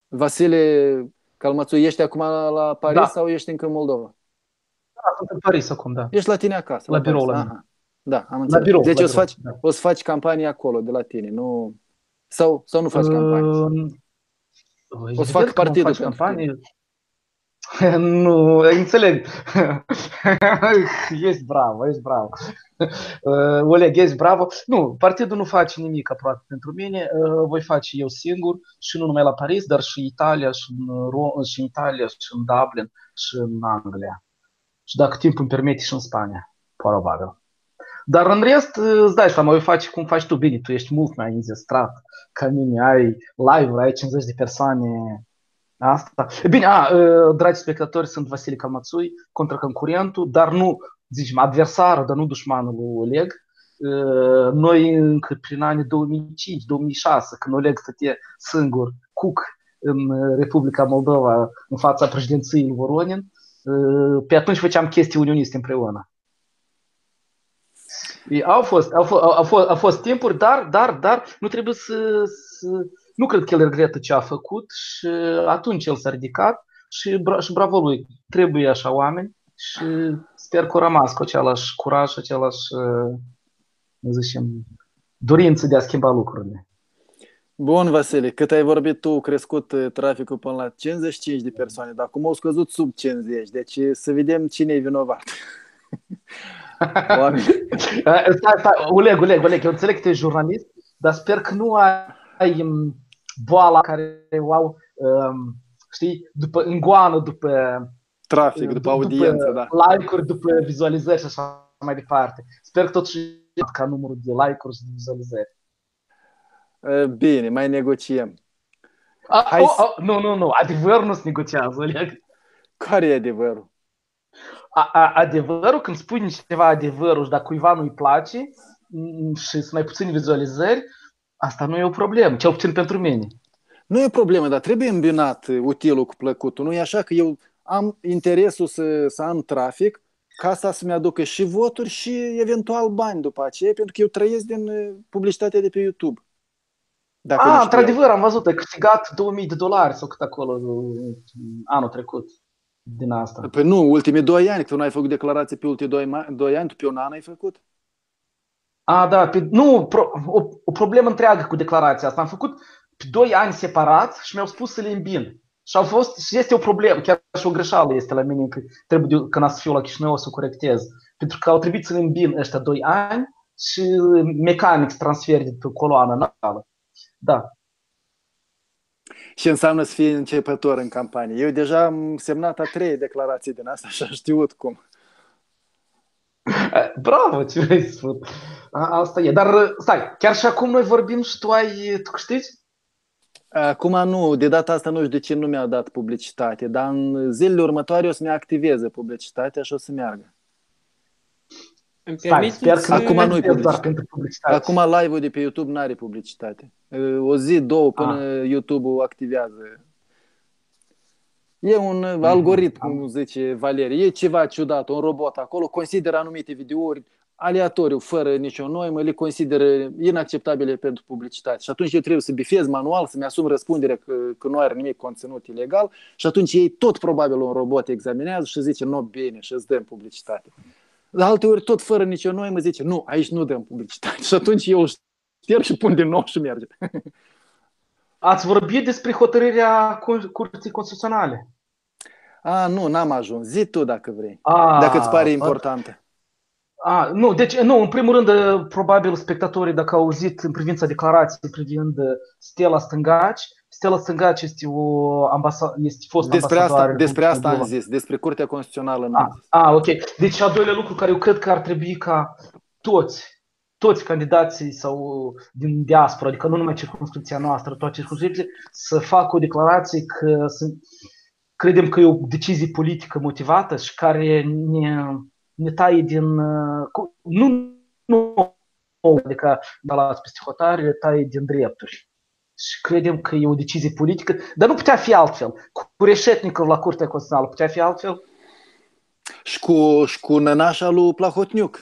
Vasile Calmațu, ești acum la Paris Da, sau ești încă în Moldova? da, sunt în Paris acum, da. Ești la tine acasă, La la birou Paris. la mine. Aha. Da, am La înțeles. birou, Deci la birou, da. o să faci campanie acolo, de la tine, nu... Sau nu faci campanie? Uh, O să fac Evident că vom partidul face pentru tine. campanie. Nu, înțeleg. Ești bravo, ești bravo. Oleg, ești bravo. Nu, partidul nu face nimic aproape pentru mine. Voi face eu singur și nu numai la Paris, dar și Italia, și în Italia, și în Dublin, și în Anglia. Și dacă timpul îmi permite și în Spania, probabil. Dar în rest, îți dai seama, voi face cum faci tu bine, tu ești mult mai înzestrat ca mine, ai live-uri, ai 50 de persoane. Asta. Bine, dragi spectatori, sunt Vasile Calmațui, contra concurentul, dar nu, zicem, adversarul, dar nu dușmanul lui Oleg. Noi încă prin anii 2005-2006, când Oleg stătea singur, cuc, în Republica Moldova, în fața președinției lui Voronin, pe atunci făceam chestii unioniste împreună. Au fost timpuri, dar nu trebuie să... Nu cred că el regretă ce a făcut și atunci el s-a ridicat și bravo lui. Trebuie așa oameni și sper că a rămas cu același curaj, același, zicem, dorință de a schimba lucrurile. Bun, Vasile, cât ai vorbit tu, crescut traficul până la 55 de persoane, dar acum au scăzut sub 50, deci să vedem cine e vinovat. Oameni. Stai, Oleg, eu înțeleg că tu ești jurnalist, dar sper că nu ai boala care o au, știi, după îngoană, după Trafic, după după audiență, da. like-uri, după vizualizări și așa mai departe. Sper că totuși ca numărul de like-uri și de vizualizări. Bine, mai negociem. Hai Nu, adevărul nu se negociază, Oleg. Care e adevărul? Adevărul, când spui ceva adevărul și dacă cuiva nu-i place și sunt mai puține vizualizări, asta nu e o problemă, cel puțin pentru mine. Nu e o problemă, dar trebuie îmbinat utilul cu plăcutul. Nu e așa că eu am interesul să am trafic ca să-mi aducă și voturi și eventual bani după aceea, pentru că eu trăiesc din publicitatea de pe YouTube. Dacă nu știai. Într-adevăr, am văzut, ai câștigat $2000 sau cât acolo anul trecut din asta. Păi nu, ultimii 2 ani, că tu n-ai făcut declarație pe ultimii 2 ani, tu pe un an ai făcut? Da, nu, o problemă întreagă cu declarația asta. Am făcut pe 2 ani separat și mi-au spus să le îmbin. Și este o problemă, chiar și o greșeală este la mine, că trebuie când să fiu la Chișinău să o corectez. Pentru că au trebuit să le îmbin ăștia 2 ani și mecanic să transfer de pe coloană natală. Da. Și înseamnă să fii începător în campanie. Eu deja am semnat a 3 declarații din asta și am știut cum. Bravo, ce vrei să spun. Asta e. Dar stai, chiar și acum noi vorbim și tu câștigi? Acum nu, de data asta nu știu de ce nu mi-a dat publicitate, dar în zilele următoare o să-mi activeze publicitatea și o să meargă. Îmi Stai, sper permiteți că Acum nu-i doar publicitate. pentru publicitate. Acum live-ul de pe YouTube n-are publicitate. O zi, două până YouTube-ul activează. E un algoritm, cum zice Valerie, e ceva ciudat, un robot acolo, consideră anumite videouri aleatoriu, fără nicio noimă, le consideră inacceptabile pentru publicitate. Și atunci eu trebuie să bifez manual, să-mi asum răspunderea că nu are nimic conținut ilegal și atunci ei tot probabil un robot examinează și zice, nu, bine, și îți dăm publicitate. De alte ori, tot fără nicio noimă, zice, nu, aici nu dăm publicitate. Și atunci eu șterg și pun din nou și merge. Ați vorbit despre hotărârea Curții Constituționale. Nu, n-am ajuns. Zi tu dacă vrei. Dacă îți pare importantă. Nu, deci, nu, în primul rând, probabil spectatorii, dacă au auzit în privința declarației privind Stella Stângaci, Stella Stângaci este este fost ambasadoare. Despre asta am zis, despre Curtea Constituțională n-am zis. Ok. Deci, al doilea lucru care eu cred că ar trebui ca toți candidații sau din diaspora, adică nu numai circumscripția noastră, toate circumscripțiile, să facă o declarație că credem că e o decizie politică motivată și care ne taie din... Nu adică balați peste hotare, taie din drepturi. Și credem că e o decizie politică, dar nu putea fi altfel. Cu Reșetnikov la Curtea Constituțională putea fi altfel? Și cu nănașa lui Plahotniuc.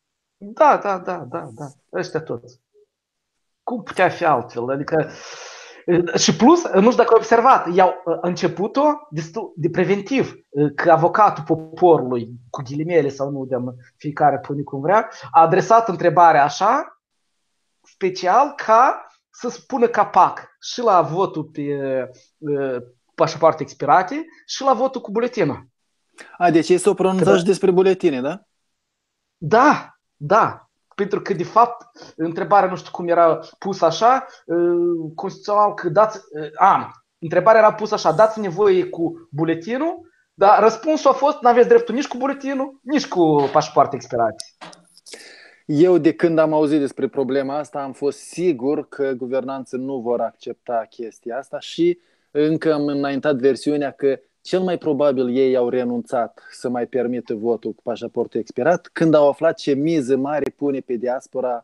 Da. Ăștia toți. Cum putea fi altfel? Adică Și plus, nu știu dacă ai observat, i-au început-o destul de preventiv, că avocatul poporului, cu ghilimele sau nu, fiecare pune cum vrea, a adresat întrebarea așa, special, ca să spună capac și la votul pe pașapoarte expirate și la votul cu buletinul. Deci ei s-au pronunțat și despre buletine, da? Da. Pentru că, de fapt, întrebarea, nu știu cum era pusă așa, constituțional, că întrebarea era pusă așa, dați nevoie cu buletinul, dar răspunsul a fost, n-aveți dreptul nici cu buletinul, nici cu pașapoarte expirate. Eu, de când am auzit despre problema asta, am fost sigur că guvernanții nu vor accepta chestia asta și încă am înaintat versiunea că cel mai probabil ei au renunțat să mai permită votul cu pașaportul expirat când au aflat ce miză mare pune pe diaspora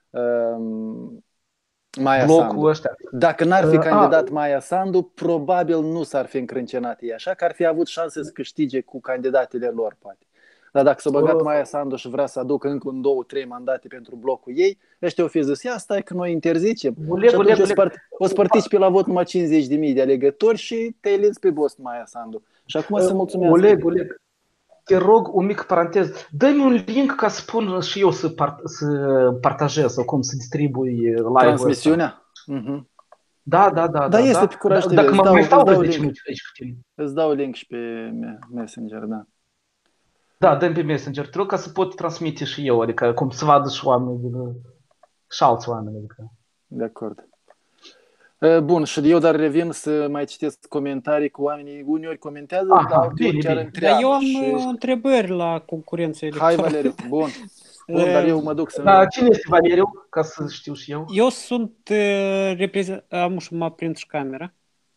Maia Sandu. Ăștia. Dacă n-ar fi candidat Maia Sandu, probabil nu s-ar fi încrâncenat ei așa, că ar fi avut șanse să câștige cu candidatele lor, poate. Dar dacă s-a băgat Maia Sandu și vrea să aducă încă 2-3 mandate pentru blocul ei, ăștia o fi zis, ia stai că noi interzicem. Și atunci o să participi la vot numai 50.000 de alegători și te-ai lins pe bost Maia Sandu. Și acum să mulțumesc. Oleg, te rog, un mic parantez. Dă-mi un link ca să spun și eu să partajez sau cum să distribui live-ul transmisiunea? Da. Da, este pe Curaj TV. Dacă mai stau 10 minute aici cu tine. Îți dau link și pe Messenger, da. Da, dă-mi pe Messenger, te rog, ca să pot transmite și eu, adică cum să vadă și oamenii și alți oameni. Adică. De acord. Bun, și eu dar revin să mai citesc comentarii cu oamenii. Uneori comentează, dar chiar întreabă. Eu am întrebări la concurență electorală. Hai, Valeriu, bun, dar eu mă duc să... Da, cine este Valeriu, ca să știu și eu? Eu sunt am și mă aprind și camera.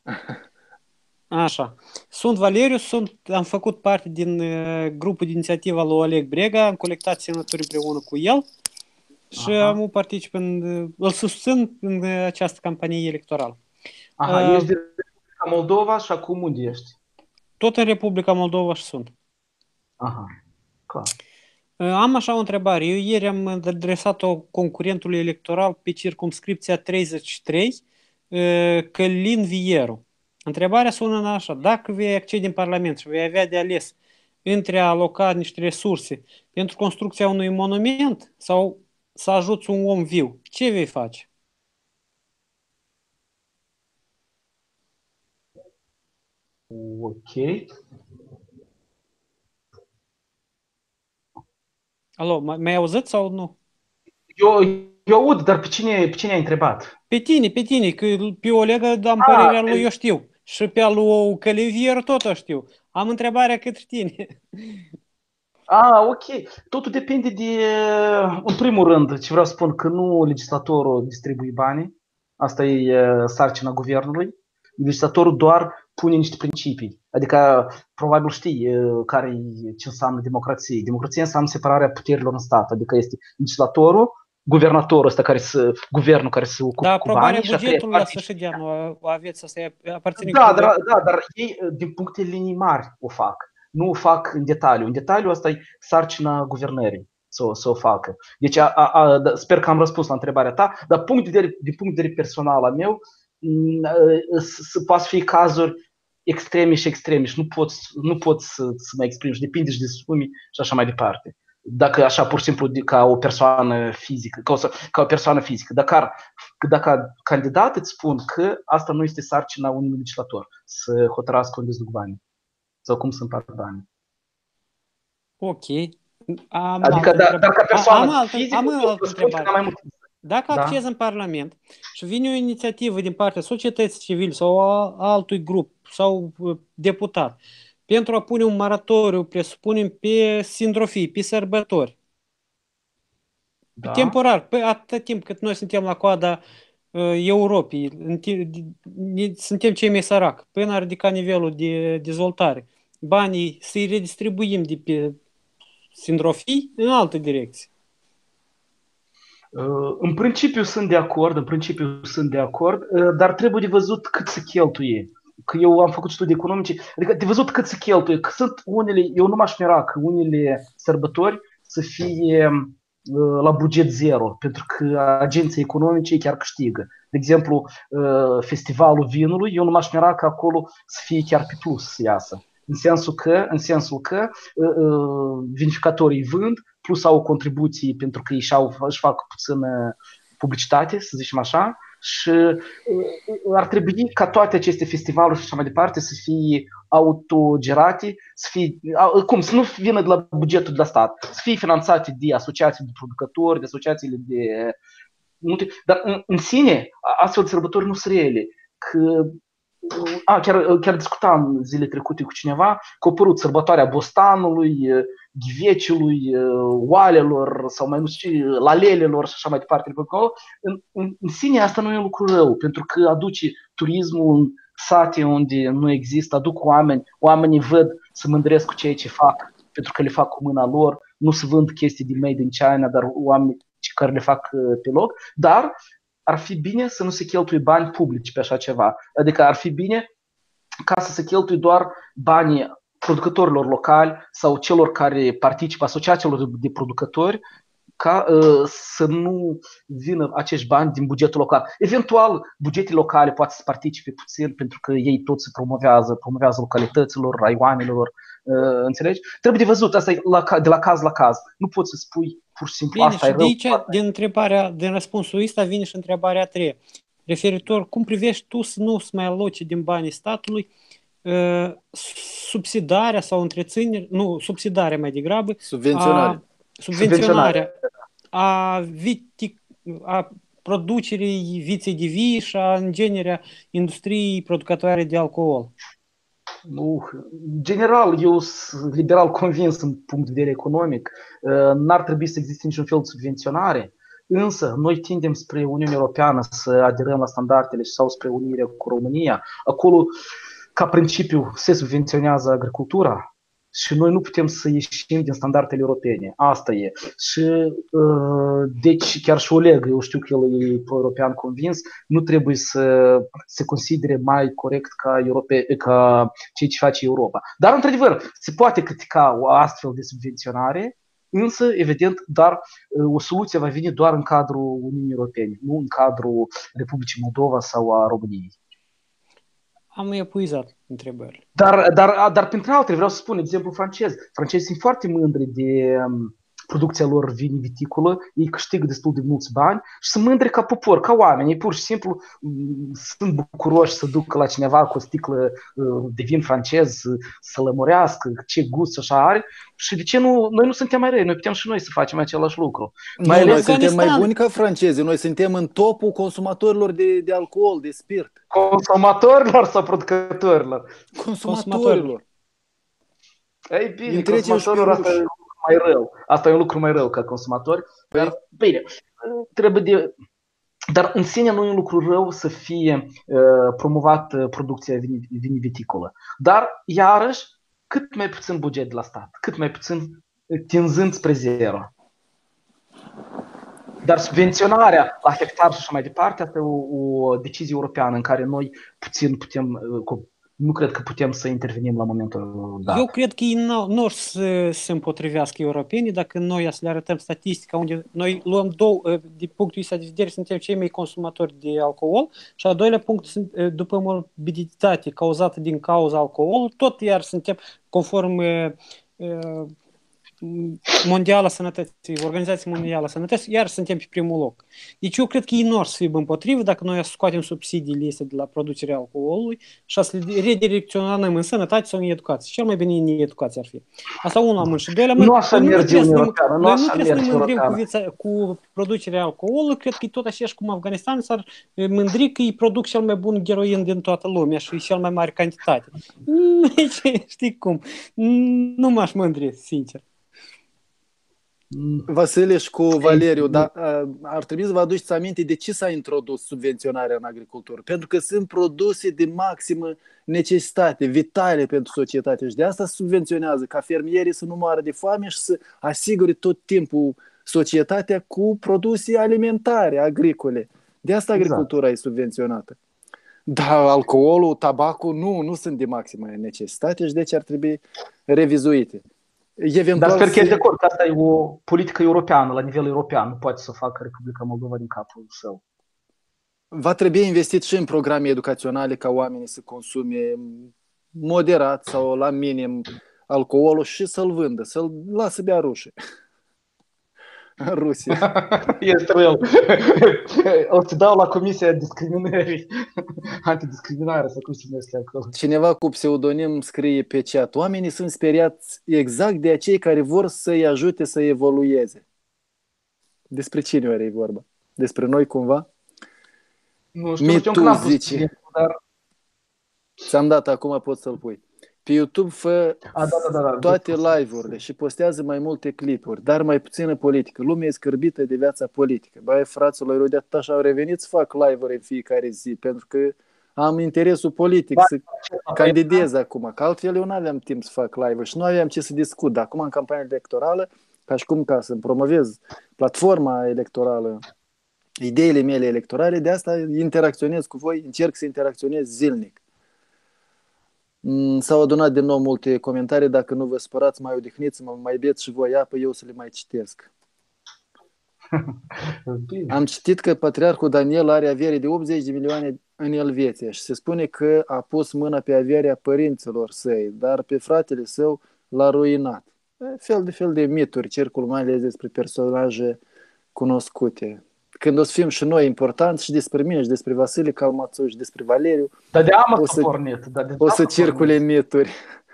Așa. Sunt Valeriu, am făcut parte din grupul de inițiativă al lui Oleg Brega, am colectat semnături împreună cu el și am participat îl susțin în această campanie electorală. Ești din Republica Moldova și acum unde ești? Tot în Republica Moldova și sunt. Clar. Am așa o întrebare. Eu ieri am adresat-o concurentului electoral pe circumscripția 33, Călin Vieru. Întrebarea sună așa: dacă vei accede în Parlament și vei avea de ales între a aloca niște resurse pentru construcția unui monument sau să ajuți un om viu, ce vei face? Ok. Alo, m-ai auzit sau nu? Eu aud, dar pe cine ai întrebat? Pe tine, că pe Oleg am părerea lui eu știu. Și pe alu Călivier tot o știu. Am întrebarea către tine. Ok. Totul depinde de, în primul rând, ce vreau să spun, că nu legislatorul distribuie banii. Asta e sarcina guvernului. Legislatorul doar pune niște principii. Adică, probabil știi ce înseamnă democrație. Democrația înseamnă separarea puterilor în stat. Adică este legislatorul, guvernatorul ăsta guvernul care se ocupă cu banii. Da, aprobarea bugetului la sfârșit de anul aveți, asta aparține. Da, dar ei din puncte linii mari o fac. Nu o fac în detaliu. În detaliu asta e sarcina guvernării să o facă. Deci sper că am răspuns la întrebarea ta, dar din punct de vedere personal al meu, poate fi cazuri extreme și nu pot să mă exprim și depinde și de sume și așa mai departe. Dacă așa pur și simplu ca o persoană fizică, ca o persoană fizică. Dacă candidat îți spun că asta nu este sarcina unui legislator să hotărască unde duc banii sau cum să împart banii. Ok. Adică dar ca persoană fizică am altă întrebare. Dacă Da? accezi în Parlament și vine o inițiativă din partea societății civile sau a altui grup sau deputat pentru a pune un moratoriu, presupunem, pe sindrofii, pe sărbători, Da. temporar, pe atât timp cât noi suntem la coada Europei, suntem cei mai săraci, până a ridica nivelul de dezvoltare, banii să-i redistribuim de pe sindrofii în altă direcție. În principiu sunt de acord, dar trebuie de văzut cât se cheltuie. Că eu am făcut studii economice, adică de văzut cât se cheltuie, că sunt unele, eu nu m-aș mira că unele sărbători să fie la buget zero, pentru că agenții economice chiar câștigă. De exemplu, festivalul vinului, eu nu m-aș mira că acolo să fie chiar pe plus să iasă. În sensul că vinificatorii vând, plus au contribuții pentru că își fac puțină publicitate, să zicem așa, și ar trebui ca toate aceste festivaluri și așa mai departe să fie autogerate, să nu vină de la bugetul de la stat, să fie finanțate de asociații de producători, de asociațiile de... Dar în sine, astfel de sărbători nu sunt reale. Chiar discutam zile trecute cu cineva că a apărut sărbătoarea bostanului, ghiveciului, oalelor sau mai nu știu, lalelelor și așa mai departe. În sine asta nu e un lucru rău, pentru că aduce turismul în sate unde nu există, aduc oamenii văd, să mândresc cu ceea ce fac, pentru că le fac cu mâna lor, nu se vând chestii din made in China, dar oameni care le fac pe loc, dar ar fi bine să nu se cheltuie bani publici pe așa ceva. Adică ar fi bine ca să se cheltuie doar banii producătorilor locali sau celor care participă, asociațiilor de producători, ca să nu vină acești bani din bugetul local. Eventual, bugetele locale poate să participe puțin pentru că ei toți se promovează localităților, raioanelor, înțelegi? Trebuie de văzut, asta e de la caz la caz. Nu poți să spui pur și simplu bine, asta și e rău. din răspunsul ăsta vine și întrebarea a treia. Referitor, cum privești tu să nu mai aloci din banii statului subsidarea sau întreținere, nu, subsidarea mai degrabă, subvenționarea a producerii viței de vii și a îngenerea industriei producătoare de alcool. General, eu sunt liberal convins în punct de vedere economic. N-ar trebui să existe niciun fel de subvenționare, însă noi tindem spre Uniunea Europeană să aderăm la standardele sau spre unire cu România. Acolo, ca principiu, se subvenționează agricultura și noi nu putem să ieșim din standardele europene. Asta e. Și deci chiar și Oleg, eu știu că el e pro-european convins, nu trebuie să se considere mai corect ca ceea ce face Europa. Dar, într-adevăr, se poate critica o astfel de subvenționare, însă, evident, dar o soluție va veni doar în cadrul Uniunii Europene, nu în cadrul Republicii Moldova sau a României. Am epuizat întrebările. Dar printre altele vreau să spun exemplu francez. Francezii sunt foarte mândri de producția lor viniviticolă, ei câștigă destul de mulți bani și sunt mândri ca popor, ca oameni. Ei pur și simplu sunt bucuroși să ducă la cineva cu o sticlă de vin francez să lămurească, ce gust și așa are. Și de ce nu? Noi nu suntem mai răi, noi putem și noi să facem același lucru. Noi suntem mai buni ca francezii, noi suntem în topul consumatorilor de alcool, de spirit. Consumatorilor sau producătorilor? Consumatorilor. Ei bine, consumatorilor asta e mai rău. Asta e un lucru mai rău ca consumatori. Dar, bine, dar în sine nu e un lucru rău să fie promovat producția viniviticolă. Dar, iarăși, cât mai puțin buget de la stat, cât mai puțin tinzând spre zero. Dar subvenționarea la hectar și așa mai departe, asta e o decizie europeană în care noi puțin putem... Nu cred că putem să intervenim la momentul dat. Eu cred că ei nu o să se împotrivească europenii dacă noi să le arătăm statistica unde noi luăm din punctul ăsta de vedere, suntem cei mai consumatori de alcool și al doilea punct, după morbiditate cauzată din cauza alcoolului, tot iar suntem conform Mondială Sănătății, Organizația Mondială Sănătății, iar suntem pe primul loc. Deci eu cred că ei nu ar să fie împotrivă dacă noi scoatem subsidiile astea de la producerea alcoolului și să le redirecționăm în sănătate sau în educație. Cel mai bine în educație ar fi. Asta unul la mână. Și doilea mână, nu așa merge Uniunea Europeană. Noi nu trebuie să ne mândrim cu producerea alcoolului. Cred că e tot așa și cum Afganistan s-ar mândri că îi produc cel mai bun heroin din toată lumea și cel mai mare cantitate. Știi cum? Nu m-aș mândri, sincer. Vasile și cu Valeriu, dar ar trebui să vă aduceți aminte de ce s-a introdus subvenționarea în agricultură. Pentru că sunt produse de maximă necesitate, vitale pentru societate și de asta se subvenționează, ca fermierii să nu moară de foame și să asigure tot timpul societatea cu produse alimentare, agricole. De asta agricultura e subvenționată. Dar alcoolul, tabacul nu sunt de maximă necesitate și deci ar trebui revizuite. Dar Eventual sper că ești de să... acord că asta e o politică europeană, la nivel european. Nu poate să o facă Republica Moldova din capul său. Va trebui investit și în programe educaționale ca oamenii să consume moderat sau la minim alcoolul și să-l vândă, să-l lasă bea rușii în Rusia. Este rău. O să dau la Comisia Discriminării, Antidiscriminare, sau cum se numește acolo. Cineva cu pseudonim scrie pe chat: oamenii sunt speriați exact de acei care vor să-i ajute să evolueze. Despre cine ori e vorba? Despre noi cumva? Nu știu încă n-am pus zice. dar... Ți-am dat, acum poți să-l pui. Pe YouTube fă Da. toate live-urile și postează mai multe clipuri, dar mai puțină politică. Lumea e scârbită de viața politică. Băi, fraților, eu de așa au revenit să fac live-uri în fiecare zi, pentru că am interesul politic să candidez acum, că altfel eu nu aveam timp să fac live-uri și nu aveam ce să discut. Dar acum, în campania electorală, ca și cum ca să-mi promovez platforma electorală, ideile mele electorale, de asta interacționez cu voi, încerc să interacționez zilnic. S-au adunat din nou multe comentarii, dacă nu vă spărați, mai odihniți-mă, mai beți și voi apă, eu să le mai citesc. Am citit că patriarhul Daniel are avere de 80 de milioane în Elveția și se spune că a pus mâna pe averea părinților săi, dar pe fratele său l-a ruinat. Fel de mituri circulă, mai ales despre personaje cunoscute. Când o să fim și noi importanți și despre mine și despre Vasile Calmațu și despre Valeriu, dar de amă o să pornit. O să circule mituri.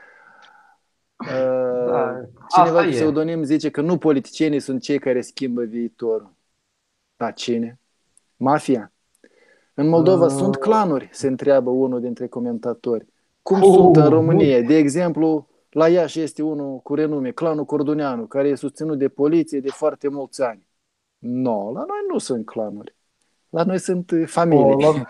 Cineva cu pseudonim zice că nu politicienii sunt cei care schimbă viitorul. Da, cine? Mafia? În Moldova sunt clanuri, se întreabă unul dintre comentatori. Cum sunt în România? De exemplu, la Iași este unul cu renume, clanul Corduneanu, care e susținut de poliție de foarte mulți ani. No, la noi nu sunt clanuri. La noi sunt familii.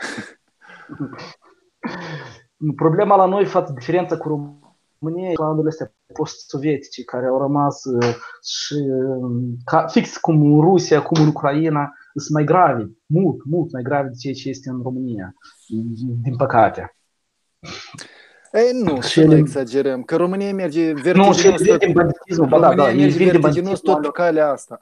Problema la noi, față de diferența cu România, clanurile astea post-sovietice care au rămas și fix cum în Rusia, cum în Ucraina, sunt mai gravi, mult mai gravi de ceea ce este în România, din păcate. Ei, nu, să nu exagerăm, că România merge vertiginos tot pe calea asta.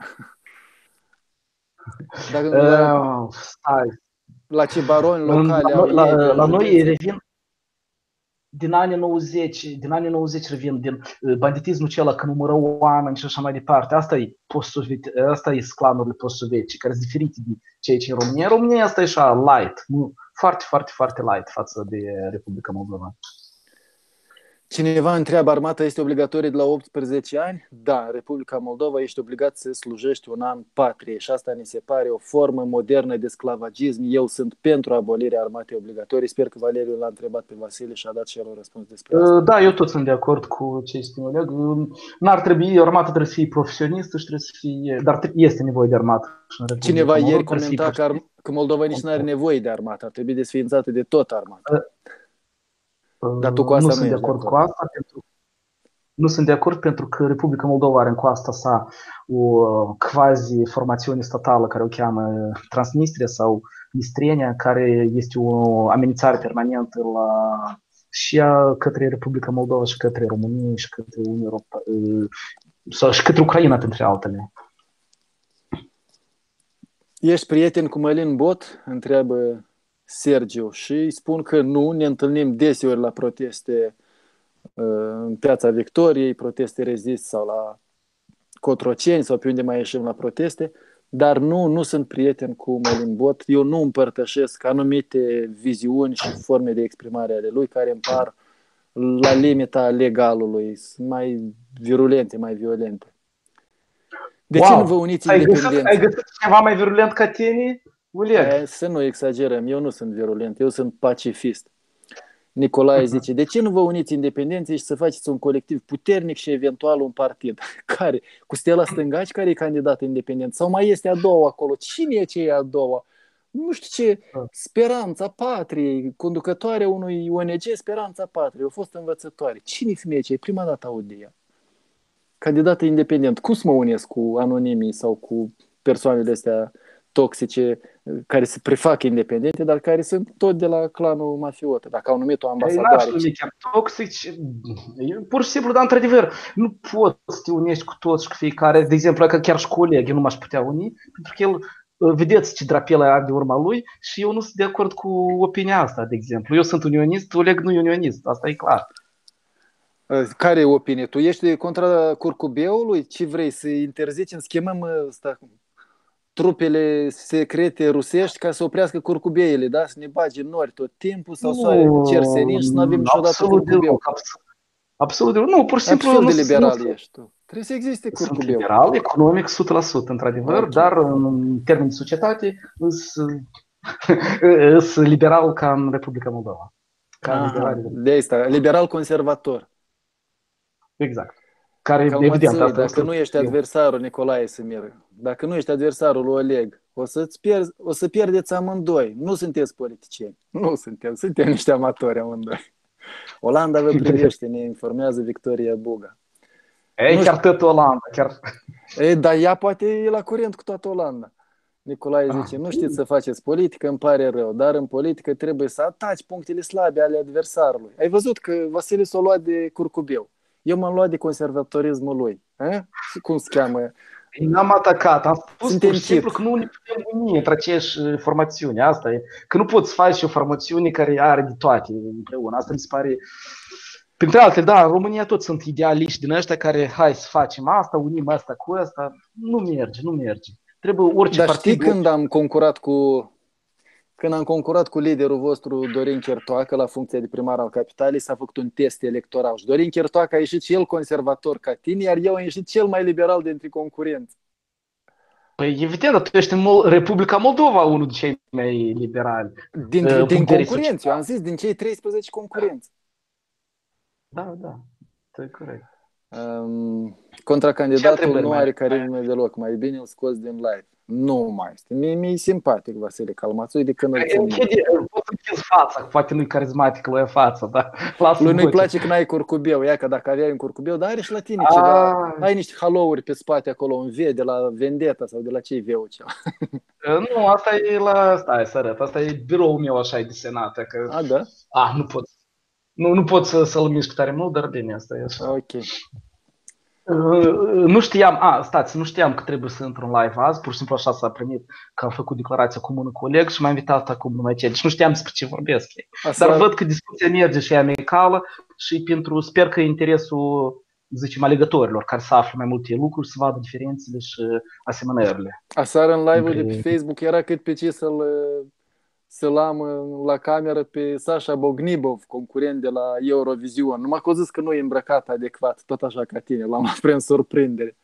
La ce baroni locali la noi revin din anii 90 revin din banditismul acela că numără oameni și așa mai departe. Asta e clanurile post-sovietice, care sunt diferite de ceea ce e în România. În România asta e așa light, foarte light față de Republica Moldova. Cineva întreabă, armata este obligatorie de la 18 ani? Da, în Republica Moldova ești obligat să slujești un an patriei și asta ne se pare o formă modernă de sclavagism. Eu sunt pentru abolirea armatei obligatorii. Sper că Valeriu l-a întrebat pe Vasile și a dat și el un răspuns despre asta. Da, eu tot sunt de acord cu ce spune Oleg. N-ar trebui, armata trebuie să fie profesionistă și trebuie să fie... Dar este nevoie de armată. Cineva ieri comenta că Moldova nici nu are nevoie de armată. Ar trebui desființată de tot armata. Dar tu cu asta nu sunt de acord cu asta, nu sunt de acord pentru că Republica Moldova are în coasta sa o quasi-formațiune statală care o cheamă Transnistria sau Nistrenia, care este o amenințare permanentă și către Republica Moldova și către România și către Europa, și către Ucraina, printre altele. Ești prieten cu Mălin Bot? Întreabă Sergiu și îi spun că nu, ne întâlnim deseori la proteste în Piața Victoriei, proteste rezist sau la Cotroceni sau pe unde mai ieșim la proteste, dar nu sunt prieten cu Mălin Bot. Eu nu împărtășesc anumite viziuni și forme de exprimare ale lui care îmi par la limita legalului, sunt mai virulente, mai violente. De ce nu vă uniți independenți? Ai găsit ceva mai virulent ca tine? Să nu exagerăm, eu nu sunt virulent, eu sunt pacifist. Nicolae zice, de ce nu vă uniți independenții și să faceți un colectiv puternic și eventual un partid? Care? Cu Stella Stângaci, care e candidat independent? Sau mai este a doua acolo? Cine e aceea a doua? Nu știu ce, Speranța Patriei, conducătoarea unui ONG Speranța Patriei, a fost învățătoare. Cine e femeia aceea? Prima dată aud de ea. Candidată independent. Cum să mă unesc cu anonimii sau cu persoanele astea toxice care se prefac independente, dar care sunt tot de la clanul mafiot. Dacă au numit o ambasadoare. N-aș numi chiar toxici, pur și simplu, dar într-adevăr, nu poți să te unești cu toți și cu fiecare. De exemplu, că chiar și colegi nu m-aș putea uni, pentru că el, vedeți ce drapel are de urma lui și eu nu sunt de acord cu opinia asta, de exemplu. Eu sunt unionist, Oleg nu e unionist, asta e clar. Care e opinie? Tu ești contra curcubeului? Ce vrei? Să interzicem, schemăm trupele secrete rusești ca să oprească curcubeile, da? Să ne bage nori tot timpul sau să cer senin și să nu avem niciodată curcubeu. Absolut deloc. Nu, pur și simplu... Absolut de liberal ești tu. Trebuie să existe curcubeu. Sunt liberal, economic, 100%, într-adevăr, okay. Dar în termeni de societate sunt liberal ca în Republica Moldova. De asta, liberal conservator. Exact. Care, evident, asta dacă nu ești adversarul Nicolae Semir, dacă nu ești adversarul lui Oleg, o să pierdeți amândoi. Nu sunteți politicieni. Nu suntem niște amatori amândoi. Olanda vă privește, ne informează Victoria Buga. Chiar tot Olanda. Dar ea poate e la curent cu toată Olanda. Nicolae zice, nu știți să faceți politică, îmi pare rău, dar în politică trebuie să ataci punctele slabe ale adversarului. Ai văzut că Vasile s-a luat de curcubeu. Eu m-am luat de conservatorismul lui. Cum se cheamă? N-am atacat, am spus pur și simplu că nu ne putem uni între aceeași formațiuni. Asta e. Că nu poți să faci o formațiune care are de toate împreună. Asta mi se pare... Printre altele, da, în România toți sunt idealiști din ăștia care hai să facem asta, unim asta cu asta. Nu merge. Trebuie orice Dar partid... știi când am concurat cu liderul vostru Dorin Chertoacă la funcția de primar al capitalei, s-a făcut un test electoral și Dorin Chertoacă a ieșit și el conservator ca tine, iar eu am ieșit cel mai liberal dintre concurenți. Păi evident, dar tu ești în Republica Moldova unul din cei mai liberali. Din concurenți, eu am zis, din cei 13 concurenți. Da, e corect. Contracandidatul nu are carismă deloc, mai bine îl scoți din live. Nu mai este. Mi-e simpatic Vasile Calmațoi de când îl țin. Poți închizi fața, poate nu-i carismatic lui fața, dar lui nu-i place că n-ai curcubeu, ia că dacă aveai un curcubeu, dar are și la tine ceva. Ai niște halouri pe spate acolo, un V de la Vendetta sau de la ce-i V-ul ceva. Nu, asta e la... Stai să arăt, asta e biroul meu așa, e desenat. Că... Da? Nu pot. Nu pot să-l mișc tare mult, dar bine, asta e așa. Ok. Nu știam că trebuie să intru în live azi, pur și simplu așa s-a primit că am făcut declarația comună cu Oleg și m-a invitat acum numai ce. Deci nu știam despre ce vorbesc. Dar văd că discuția merge și e amicală și sper că interesul, zicem, alegătorilor care să afle mai multe lucruri, să vadă diferențele și asemănările. Aseară în live-ul de pe Facebook era cât pe ce să-l am la cameră pe Sasha Bognibov, concurent de la Eurovision. Numai că o zis că nu e îmbrăcat adecvat, tot așa ca tine, l-am prins surprindere.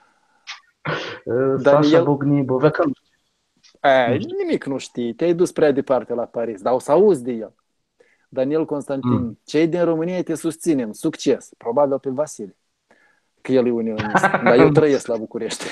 Sasha Bognibov, nimic nu știi, te-ai dus prea departe la Paris, dar o să auzi de el. Daniel Constantin, cei din România te susținem, succes, probabil pe Vasile, că el e unionist, dar eu trăiesc la București.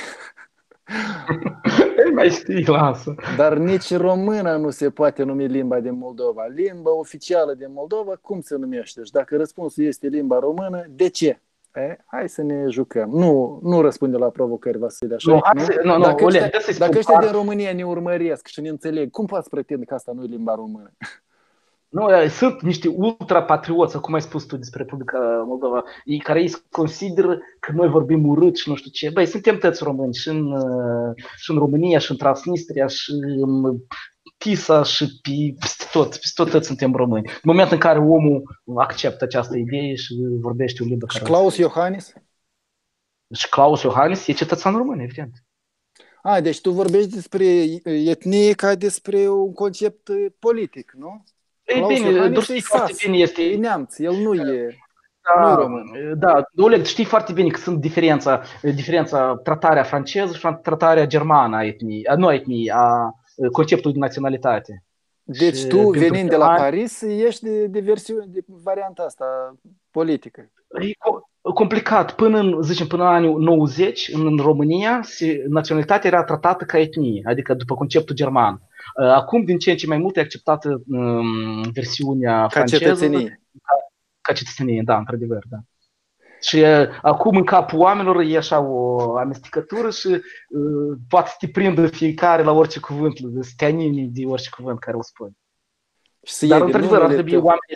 Mai știi, lasă. Dar nici româna nu se poate numi limba din Moldova. Limba oficială din Moldova, cum se numește? Și dacă răspunsul este limba română, de ce? Hai să ne jucăm. Nu răspunde la provocări, Vasile, așa. Dacă ăștia din România ne urmăresc și ne înțeleg, cum poți pretinde că asta nu e limba română? Nu, sunt niște ultrapatrioți, cum ai spus tu despre Republica Moldova, care ei consideră că noi vorbim urât și nu știu ce. Băi, suntem toți români și în România, și în Transnistria, și în Tisa, și peste tot suntem români. În momentul în care omul acceptă această idee și vorbește o limbă care... Și Claus Iohannis? Și Claus Iohannis e cetățean român, evident. Deci tu vorbești despre etnie ca despre un concept politic, nu? Ei bine, tu știi foarte bine, e neamț, el nu e român. Da, Oleg, știi foarte bine că sunt diferența tratarea franceză și tratarea germană a conceptului de naționalitate. Deci și tu, venind de la Paris, ești de varianta asta politică. E complicat. Până în anii 90, în România, naționalitatea era tratată ca etnie, adică după conceptul german. Acum, din ce în ce mai mult, e acceptată versiunea franceză. Cetățenie. Ca cetățenie, da, într-adevăr, da. Și acum în capul oamenilor e așa o amestecătură și poate să te prindă fiecare la orice cuvânt, să te anime de orice cuvânt care îl spui. Dar într-adevăr ar trebui oamenii...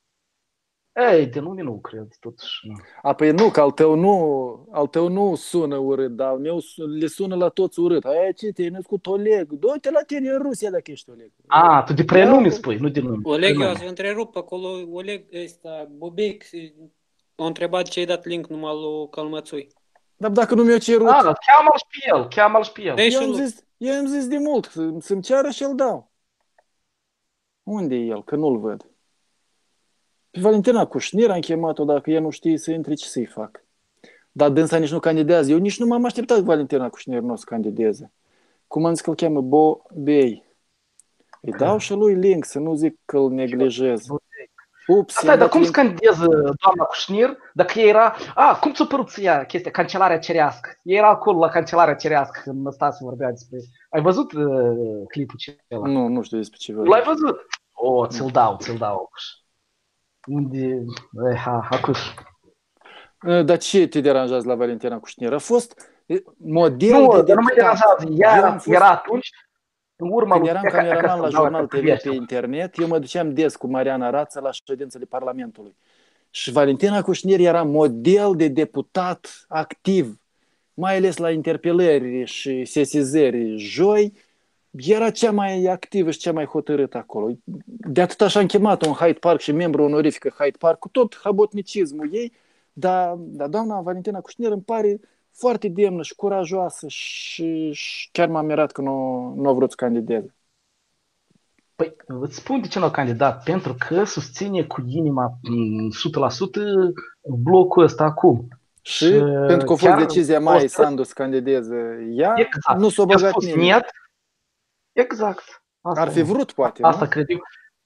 Ei, de nume nu cred, totuși. Păi nu, că al tău nu sună urât, dar al meu le sună la toți urât. Ce te-ai născut Oleg? Du-te la tine în Rusia dacă ești Oleg. Tu de prenume spui, nu de nume. Oleg, eu să întrerup acolo, Oleg ăsta, Bobec, a întrebat ce ai dat link numai lui Călmățui. Dar dacă nu mi-a cerut... cheamă-l și pe el. Eu am zis de mult, să-mi ceară și îl dau. Unde e el? Că nu-l văd. Pe Valentina Cușnir am chemat-o, dacă ea nu știe să intre, ce să-i fac? Dar dânsa nici nu candidează. Eu nici nu m-am așteptat că Valentina Cușnir nu o să candideze. Cum am zis că îl cheamă? Bobei. Îi dau și lui link, să nu zic că îl neglijez. Dar cum să candideze doamna Cușnir dacă ea era... cum ți-a părut să ia chestia, Cancelarea Cerească? Ea era acolo la Cancelarea Cerească când Năstase vorbea despre... Ai văzut clipul acela? Nu știu despre ce vorbea. L-ai văzut? Ți-l dau. Unde... acuș. Dar ce te deranjează la Valentina Cușnir? A fost model nu de deputat. Nu mă deranjează. Era atunci, în urma când eram cameraman la Jurnal TV pe internet, eu mă duceam des cu Mariana Rață la ședințele Parlamentului. Și Valentina Cușnir era model de deputat activ, mai ales la interpelări și sesizări joi. Era cea mai activă și cea mai hotărâtă acolo. De atât așa am chemat-o în Hyde Park și membru onorifică Hyde Park, cu tot habotnicismul ei, dar doamna Valentina Cușnir îmi pare foarte demnă și curajoasă și chiar m-am mirat că nu a vrut să candideze. Păi, îți spun de ce nu a candidat, pentru că susține cu inima 100% blocul ăsta acum. Și pentru că a fost decizia Maiei Sandu să candideze ea, nu s-a băgat nimeni. Exact. Ar fi vrut, poate, asta nu? cred eu.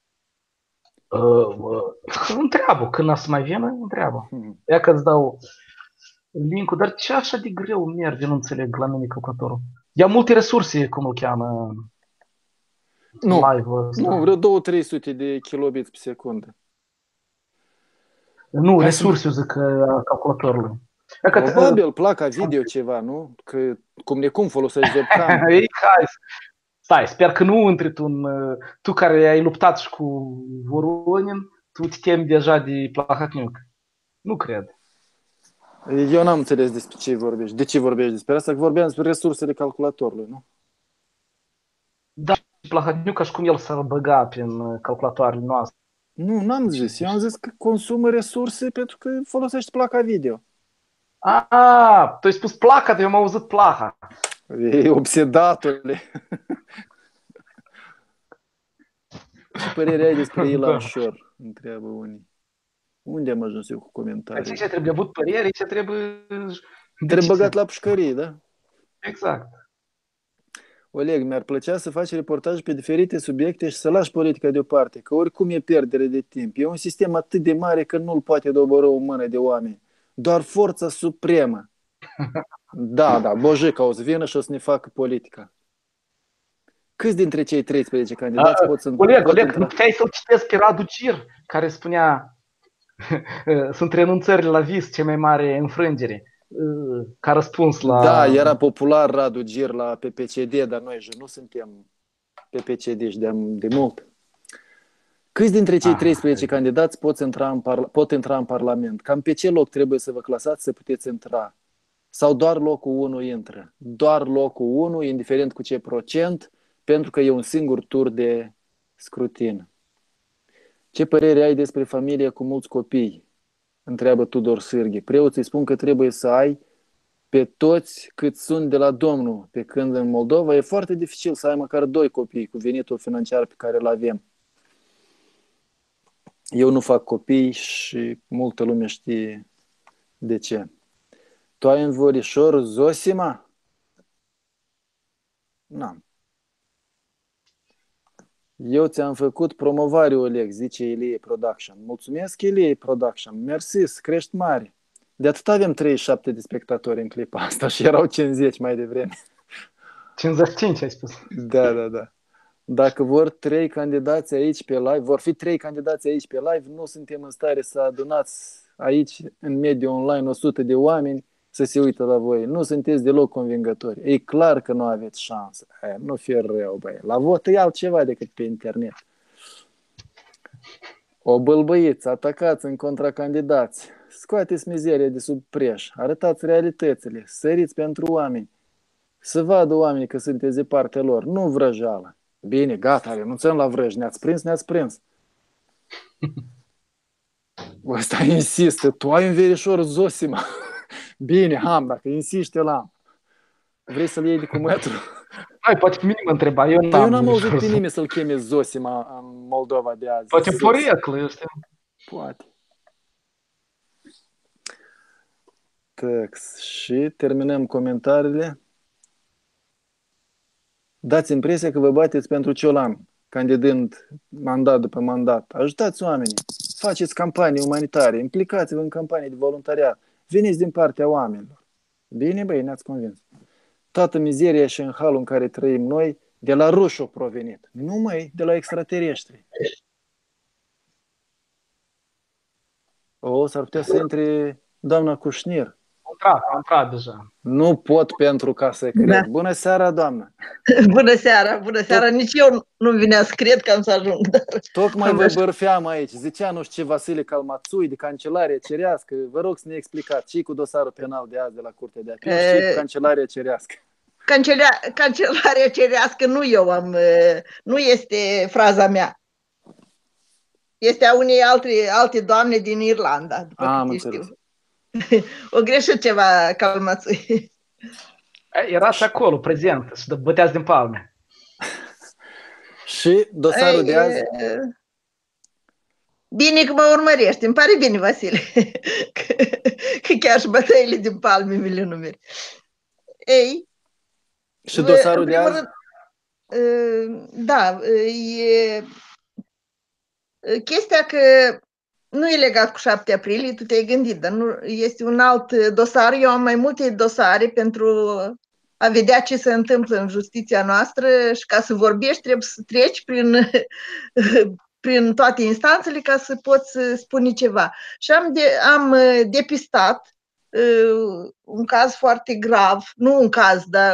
Întreabă, când să mai vină, întreabă. Ea că îți dau link-ul, dar ce așa de greu merge, nu înțeleg la mine calculatorul. Ia multe resurse, cum îl cheamă. Nu, vreo 200-300 de kilobits pe secundă. Nu, resurse, eu zic, calculatorului. Probabil placa video ceva, nu? Că cum folosești webcam. Stai, sper că nu intri tu care ai luptat și cu Voronin, tu te temi deja de Plahotniuc. Nu cred. Eu n-am înțeles despre ce vorbești. De ce vorbești despre asta? Că vorbeam despre resursele calculatorului, nu? Da, Plahotniuc ca și cum el s-ar băga prin calculatoarele noastre. Nu, n-am zis. Eu am zis că consumă resurse pentru că folosești placa video. Tu ai spus placa, dar eu m-am auzit plaha. E obsedatule. Ce părere ai despre Ilan Șor? Întreabă unii. Unde am ajuns eu cu comentarii? Ce trebuie avut părere, ce trebuie... Trebuie băgat la pușcărie, da? Exact. Oleg, mi-ar plăcea să faci reportaje pe diferite subiecte și să lași politica deoparte, că oricum e pierdere de timp. E un sistem atât de mare că nu-l poate doborî o mână de oameni. Doar forța supremă. Da, Bojica o să vină și o să ne facă politica. Câți dintre cei 13 candidați pot să... Oleg, nu puteai să-l citesc pe Radu Gir, care spunea sunt renunțările la vis cea mai mare înfrângere, ca răspuns la... Da, era popular Radu Gir la PPCD, dar noi nu suntem PPCD și de mult. Câți dintre cei 13 candidați pot intra în Parlament? Cam pe ce loc trebuie să vă clasați să puteți intra? Sau doar locul 1 intră? Doar locul 1, indiferent cu ce procent, pentru că e un singur tur de scrutin. Ce părere ai despre familie cu mulți copii? Întreabă Tudor Sârghe. Preoții spun că trebuie să ai pe toți cât sunt de la Domnul, pe când în Moldova e foarte dificil să ai măcar 2 copii cu venitul financiar pe care îl avem. Eu nu fac copii și multă lume știe de ce. Tu ai un verișor, Zosima? N-am. Eu ți-am făcut promovare, Oleg, zice Ilie Production. Mulțumesc, Ilie Production. Mersi, crești mare. De atât avem 37 de spectatori în clipa asta și erau 50 mai devreme. 55 ai spus. Da. Dacă vor fi 3 candidați aici pe live, nu suntem în stare să aici, în mediul online, 100 de oameni să se uită la voi. Nu sunteți deloc convingători. E clar că nu aveți șansă. Nu fi rău, băi. La vot e altceva decât pe internet. O bâlbâiți, atacați în contracandidați, scoateți mizeria de sub preș, arătați realitățile, săriți pentru oameni, să vadă oamenii că sunteți de partea lor, nu vrăjeală. Bine, gata, renunțăm la vrăj, ne-ați prins, ne-ați prins. Ăsta insistă, tu ai un verișor Zosima. Bine, am, dacă insisti, eu l-am. Vrei să-l iei de cu metru? Hai, poate pe mine mă întreba, eu Păi eu n-am auzit pe nimeni să-l cheme Zosima în Moldova de azi. Poate poreclă, eu știu. Poate. Text. Și terminăm comentariile. Dați impresia că vă bateți pentru Ciolan, candidând mandat după mandat. Ajutați oamenii. Faceți campanii umanitare. Implicați-vă în campanii de voluntariat. Veniți din partea oamenilor. Bine, băi, ne-ați convins. Toată mizeria și în halul în care trăim noi, de la ruși au provenit. Nu mai de la extraterestri. S-ar putea să intre doamna Cușnir. Am intrat deja. Nu pot pentru ca să cred. Da. Bună seara, doamnă! Bună seara! Nici eu nu vinea să cred că am să ajung. Dar... Tocmai vă bărfeam aici. Zicea nu știu ce Vasile Calmațui de Cancelaria Cerească. Vă rog să ne explicați ce cu dosarul penal de azi de la Curtea de Apel și cu Cancelaria Cerească. Cancelaria Cerească nu eu am, nu este fraza mea. Este a unei alte doamne din Irlanda, după câte știu. O greșit ceva, Calmațui. Era și acolo, prezent, și băteați din palme. Și dosarul de azi? Bine că mă urmărești, îmi pare bine, Vasile, că chiar și bătăile din palme mi le numeri. Ei, și dosarul de azi? Da, e chestia că nu e legat cu 7 aprilie, tu te-ai gândit, dar nu, este un alt dosar. Eu am mai multe dosare pentru a vedea ce se întâmplă în justiția noastră și ca să vorbești trebuie să treci prin toate instanțele ca să poți spune ceva. Și am depistat un caz foarte grav, nu un caz, dar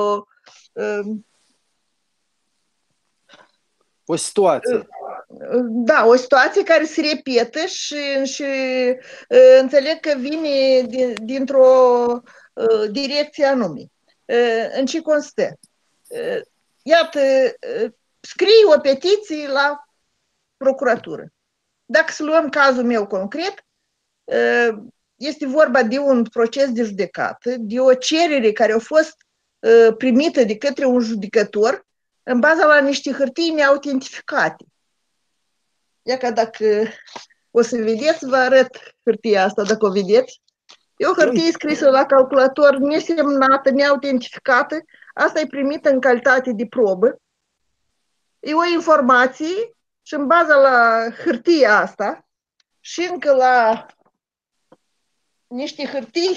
o situație. Da, o situație care se repetă și înțeleg că vine dintr-o direcție anume. În ce constă? Iată, scrii o petiție la procuratură. Dacă să luăm cazul meu concret, este vorba de un proces de judecată, de o cerere care a fost primită de către un judecător în baza la niște hârtii neautentificate. Ia că dacă o să vedeți, vă arăt hârtia asta, dacă o vedeți. E o hârtie scrisă la calculator, nesemnată, neautentificată. Asta e primită în calitate de probă. E o informație și în baza la hârtia asta și încă la niște hârtii,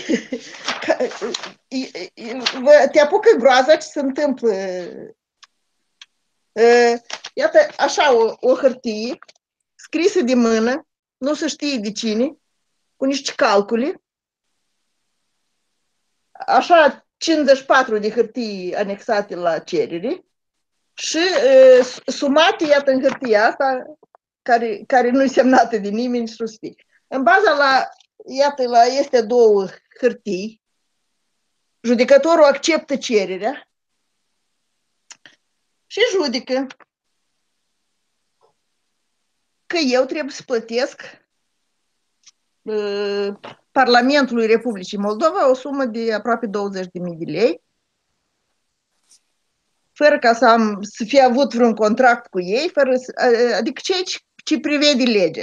te apucă groaza ce se întâmplă. Iată, așa o hârtie scrisă de mână, nu se știe de cine, cu niște calcule, așa 54 de hârtii anexate la cerere și sumate, iată, în hârtia asta, care nu e semnată de nimeni și nu știe. În baza la, iată, la este două hârtii, judecătorul acceptă cererea și judecă că eu trebuie să plătesc Parlamentului Republicii Moldova o sumă de aproape 20.000 de lei, fără ca să fie avut vreun contract cu ei, adică ce prevede legea.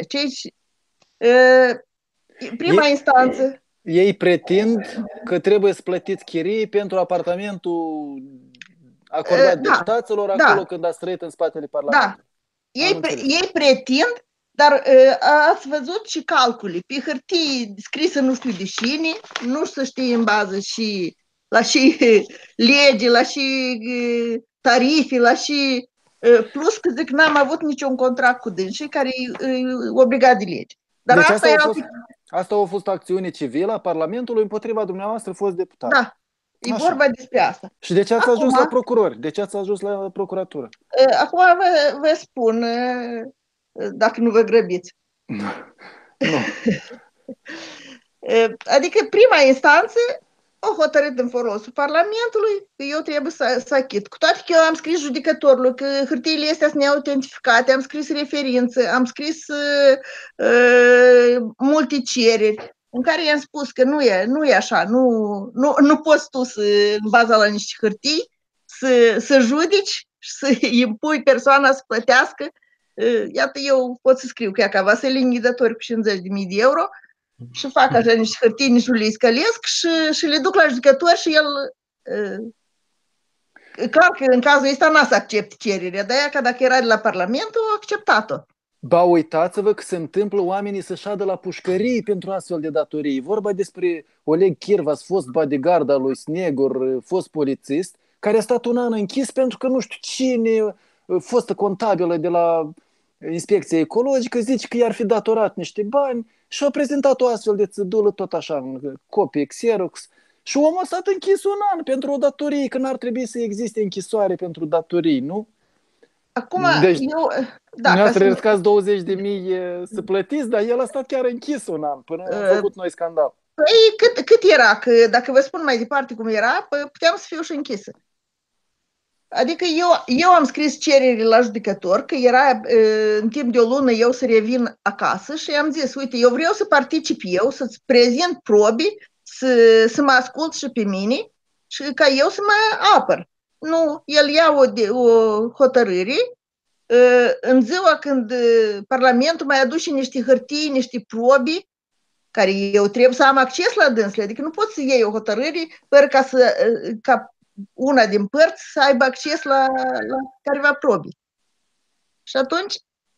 Prima instanță. Ei pretind că trebuie să plătiți chirie pentru apartamentul acordat deputaților acolo când ați trăit în spatele Parlamentului. Da. Ei pretind, dar ați văzut și calcule. Pe hârtie scrisă nu știu de cine, nu se știe în bază și la și lege, la și tarife, la și plus că zic n-am avut niciun contract cu dânsii care e obligat de lege. Dar deci asta Asta a fost o acțiune civilă a Parlamentului împotriva dumneavoastră, fost deputat. Da, e Așa. vorba despre asta. Și de ce ați Acum- ajuns la procurori? De ce ați ajuns la procuratură? Acum vă spun, dacă nu vă grăbiți. Nu. Adică prima instanță a hotărât în folosul Parlamentului că eu trebuie să achit. Cu toate că eu am scris judecătorului că hârtiile astea sunt neautentificate, am scris referințe, am scris multe cereri în care i-am spus că nu e așa, nu poți tu în baza la niște hârtii să judeci și să impui persoana să plătească. Iată, eu pot să scriu că Vasilin Ghidători cu 50.000 de euro și fac așa niște hârtii, nici nu le scălesc și le duc la judecător și el clar că în cazul ăsta n-a să accepte cererea, de aia că dacă era de la Parlament, a acceptat-o. Ba, uitați-vă că se întâmplă oamenii să șadă la pușcării pentru astfel de datorii. Vorba despre Oleg Chirvas, fost bodyguard al lui Snegur, fost polițist, care a stat un an închis pentru că nu știu cine, fostă contabilă de la Inspecția Ecologică, zice că i-ar fi datorat niște bani și a prezentat o astfel de țădulă tot așa, în copie Xerox. Și omul a stat închis un an pentru o datorie, că n-ar trebui să existe închisoare pentru datorii, nu? Acum, Deci, eu... dumneavoastră riscați 20.000 să plătiți, dar el a stat chiar închis un an până a făcut noi scandal. Păi, cât era? Că dacă vă spun mai departe cum era, puteam să fiu și închisă. Adică eu am scris cereri la judecător că era în timp de o lună eu să revin acasă și i-am zis, uite, eu vreau să particip eu, să-ți prezint probe, să mă ascult și pe mine și ca eu să mă apăr. Nu, el ia o hotărâre în ziua când Parlamentul mai aduce niște hârtii, niște probe, care eu trebuie să am acces la dânsele. Adică nu pot să iei o hotărâre fără ca una din părți să aibă acces la careva probe. Și atunci,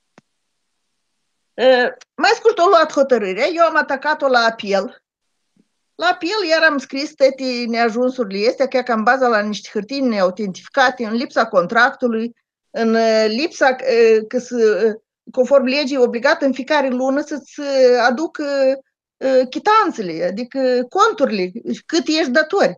mai scurt, o luat hotărârea, eu am atacat-o la apel. La apel iar am scris toate neajunsurile astea, că în baza la niște hârtii neautentificate, în lipsa contractului, în lipsa că conform legii obligat în fiecare lună să-ți aduc chitanțele, adică conturile, cât ești datori.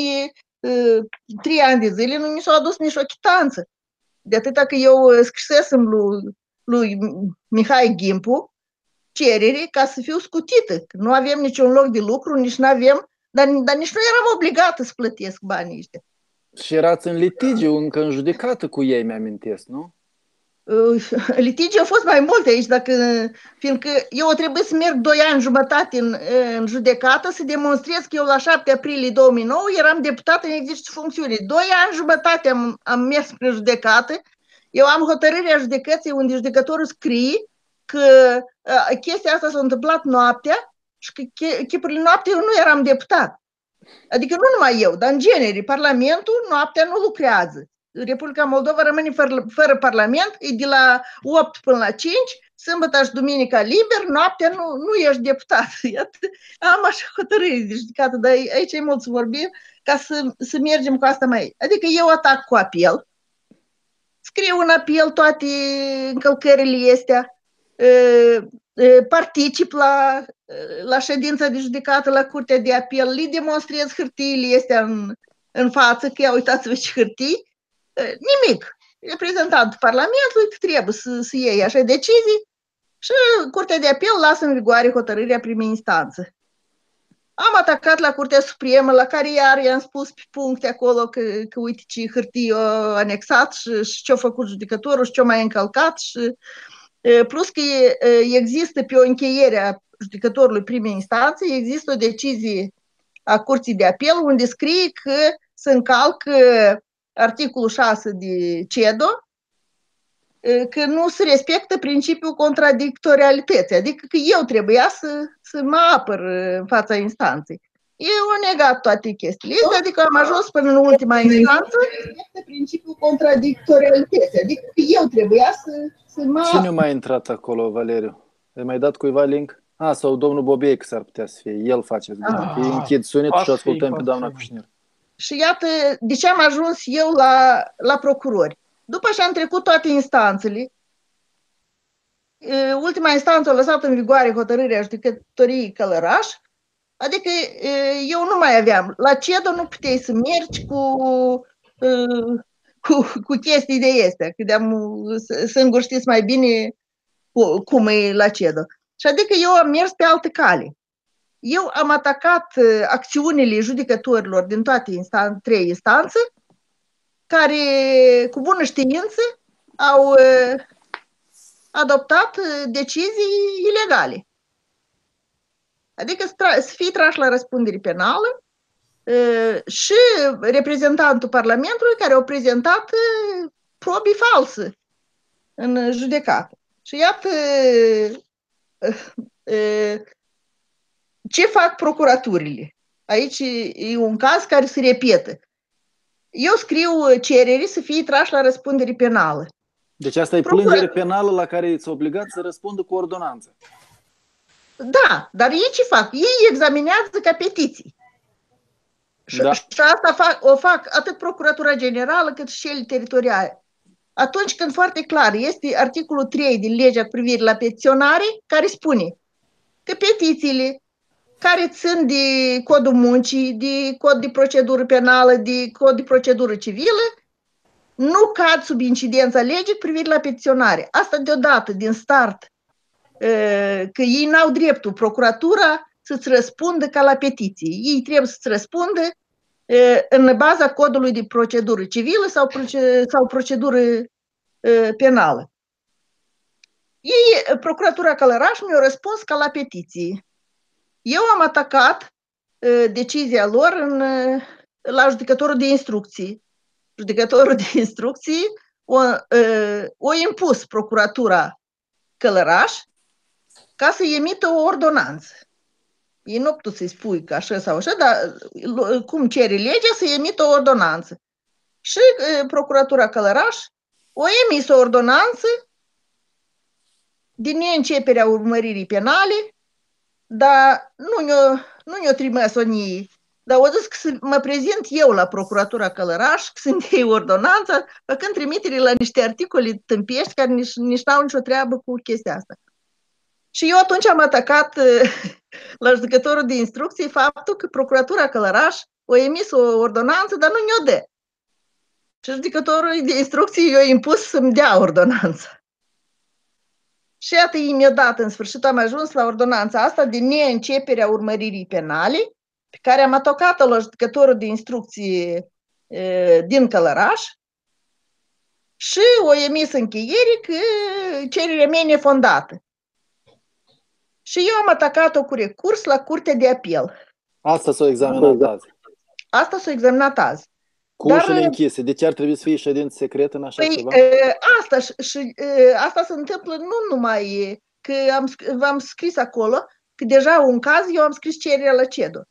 3 ani de zile nu mi s-a adus nici o chitanță. De atâta că eu scrisesem lui Mihai Gimpu cerere ca să fiu scutită. Nu avem niciun loc de lucru, nici nu avem, dar nici nu eram obligată să plătesc banii ăștia. Și erați în litigiu, încă în judecată cu ei, mi-amintesc, nu? Litigii au fost mai multe aici, fiindcă eu trebuie să merg 2 ani jumătate în judecată să demonstrez că eu la 7 aprilie 2009 eram deputată în exercițiu funcțiune. 2 ani jumătate am mers prin judecată. Eu am hotărârea judecății unde judecătorul scrie că chestia asta s-a întâmplat noaptea și că chipurile noapte eu nu eram deputat. Adică nu numai eu, dar în genere, Parlamentul noaptea nu lucrează. Republica Moldova rămâne fără Parlament, e de la 8 până la 5, sâmbătă și duminica liber, noaptea nu ești deputat. Iată, am așa hotărâre de judecată, dar aici e mult să vorbim ca să mergem cu asta mai. Adică eu atac cu apel, scriu în apel toate încălcările astea, particip la ședința de judecată la Curtea de Apel, le demonstrez hârtiile astea în față, că ia uitați-vă ce hârtii, nimic. Reprezentantul Parlamentului trebuie să iei așa decizii și Curtea de Apel lasă în vigoare hotărârea primei instanță. Am atacat la Curtea Supremă, la care iar i-am spus pe puncte acolo că uite ce hârtii a anexat și ce-a făcut judecătorul și ce-a mai încălcat și plus că există pe o încheiere a judecătorului primei instanțe, există o decizie a Curții de Apel unde scrie că se încalcă articolul 6 de CEDO, că nu se respectă principiul contradictorialității, adică că eu trebuia să mă apăr în fața instanței. Eu am negat toate chestiile astea, adică am ajuns până în ultima instanță, respectă principiul contradictorialității, adică că eu trebuia să mă apăr. Cine a mai intrat acolo, Valeriu? Ai mai dat cuiva link? Sau domnul Bobeic s-ar putea să fie. El face zgomot. Închid sunetul și ascultăm pe doamna Cușner. Și iată de ce am ajuns eu la procurori. După ce am trecut toate instanțele, ultima instanță a lăsat în vigoare hotărârea judecătoriei Călăraș, adică eu nu mai aveam. La CEDO nu puteai să mergi cu chestii de astea, că singur știți mai bine cum e la CEDO. Și adică eu am mers pe altă cale. Eu am atacat acțiunile judecătorilor din toate trei instanțe, care cu bună știință au adoptat decizii ilegale. Adică să fie trași la răspundere penală și reprezentantul Parlamentului care au prezentat probe false în judecată. Și iată ce fac procuraturile. Aici e un caz care se repetă. Eu scriu cereri să fie trași la răspundere penală. Deci asta e plângere penală la care îți obligați să răspundă cu ordonanță. Da, dar ei ce fac? Ei examinează ca petiții. Da. Și asta o fac atât Procuratura Generală cât și cele teritoriale. Atunci când foarte clar este articolul 3 din legea cu privire la petiționare, care spune că petițiile care țin de codul muncii, de cod de procedură penală, de cod de procedură civilă, nu cad sub incidența legii cu privire la petiționare. Asta deodată, din start, că ei n-au dreptul, procuratura, să-ți răspundă ca la petiție. Ei trebuie să-ți răspundă în baza codului de procedură civilă sau procedură penală. Ei, Procuratura Călăraș mi-a răspuns ca la petiție. Eu am atacat decizia lor la judecătorul de instrucții. Judecătorul de instrucții o impus Procuratura Călăraș ca să emită o ordonanță. Ei nu putut să-i spui că așa sau așa, dar cum cere legea să emită o ordonanță. Și Procuratura Călăraș o emis o ordonanță din neînceperea urmăririi penale, dar nu ne-o trimis-o nii. Dar au zis că să mă prezint eu la Procuratura Călăraș, că să-mi iei ordonanța, făcând trimitere la niște articole tâmpiești care nici n-au nicio treabă cu chestia asta. Și eu atunci am atacat la judecătorul de instrucții faptul că Procuratura Călăraș a emis o ordonanță, dar nu ne-o dă. Și judecătorul de instrucții i-a impus să-mi dea ordonanța. Și iată, imediat, în sfârșit, am ajuns la ordonanța asta de neînceperea urmăririi penale, pe care am atacat-o la judecătorul de instrucții din Călăraș și o emis încheiere că cererea mea e nefondată. Și eu am atacat-o cu recurs la Curtea de Apel. Asta s-a examinat azi. Asta s-a examinat azi. Cu ușile închise. De ce ar trebui să fie ședință secretă în așa ceva? Asta se întâmplă nu numai că v-am scris acolo, că deja un caz eu am scris cererea la CEDO.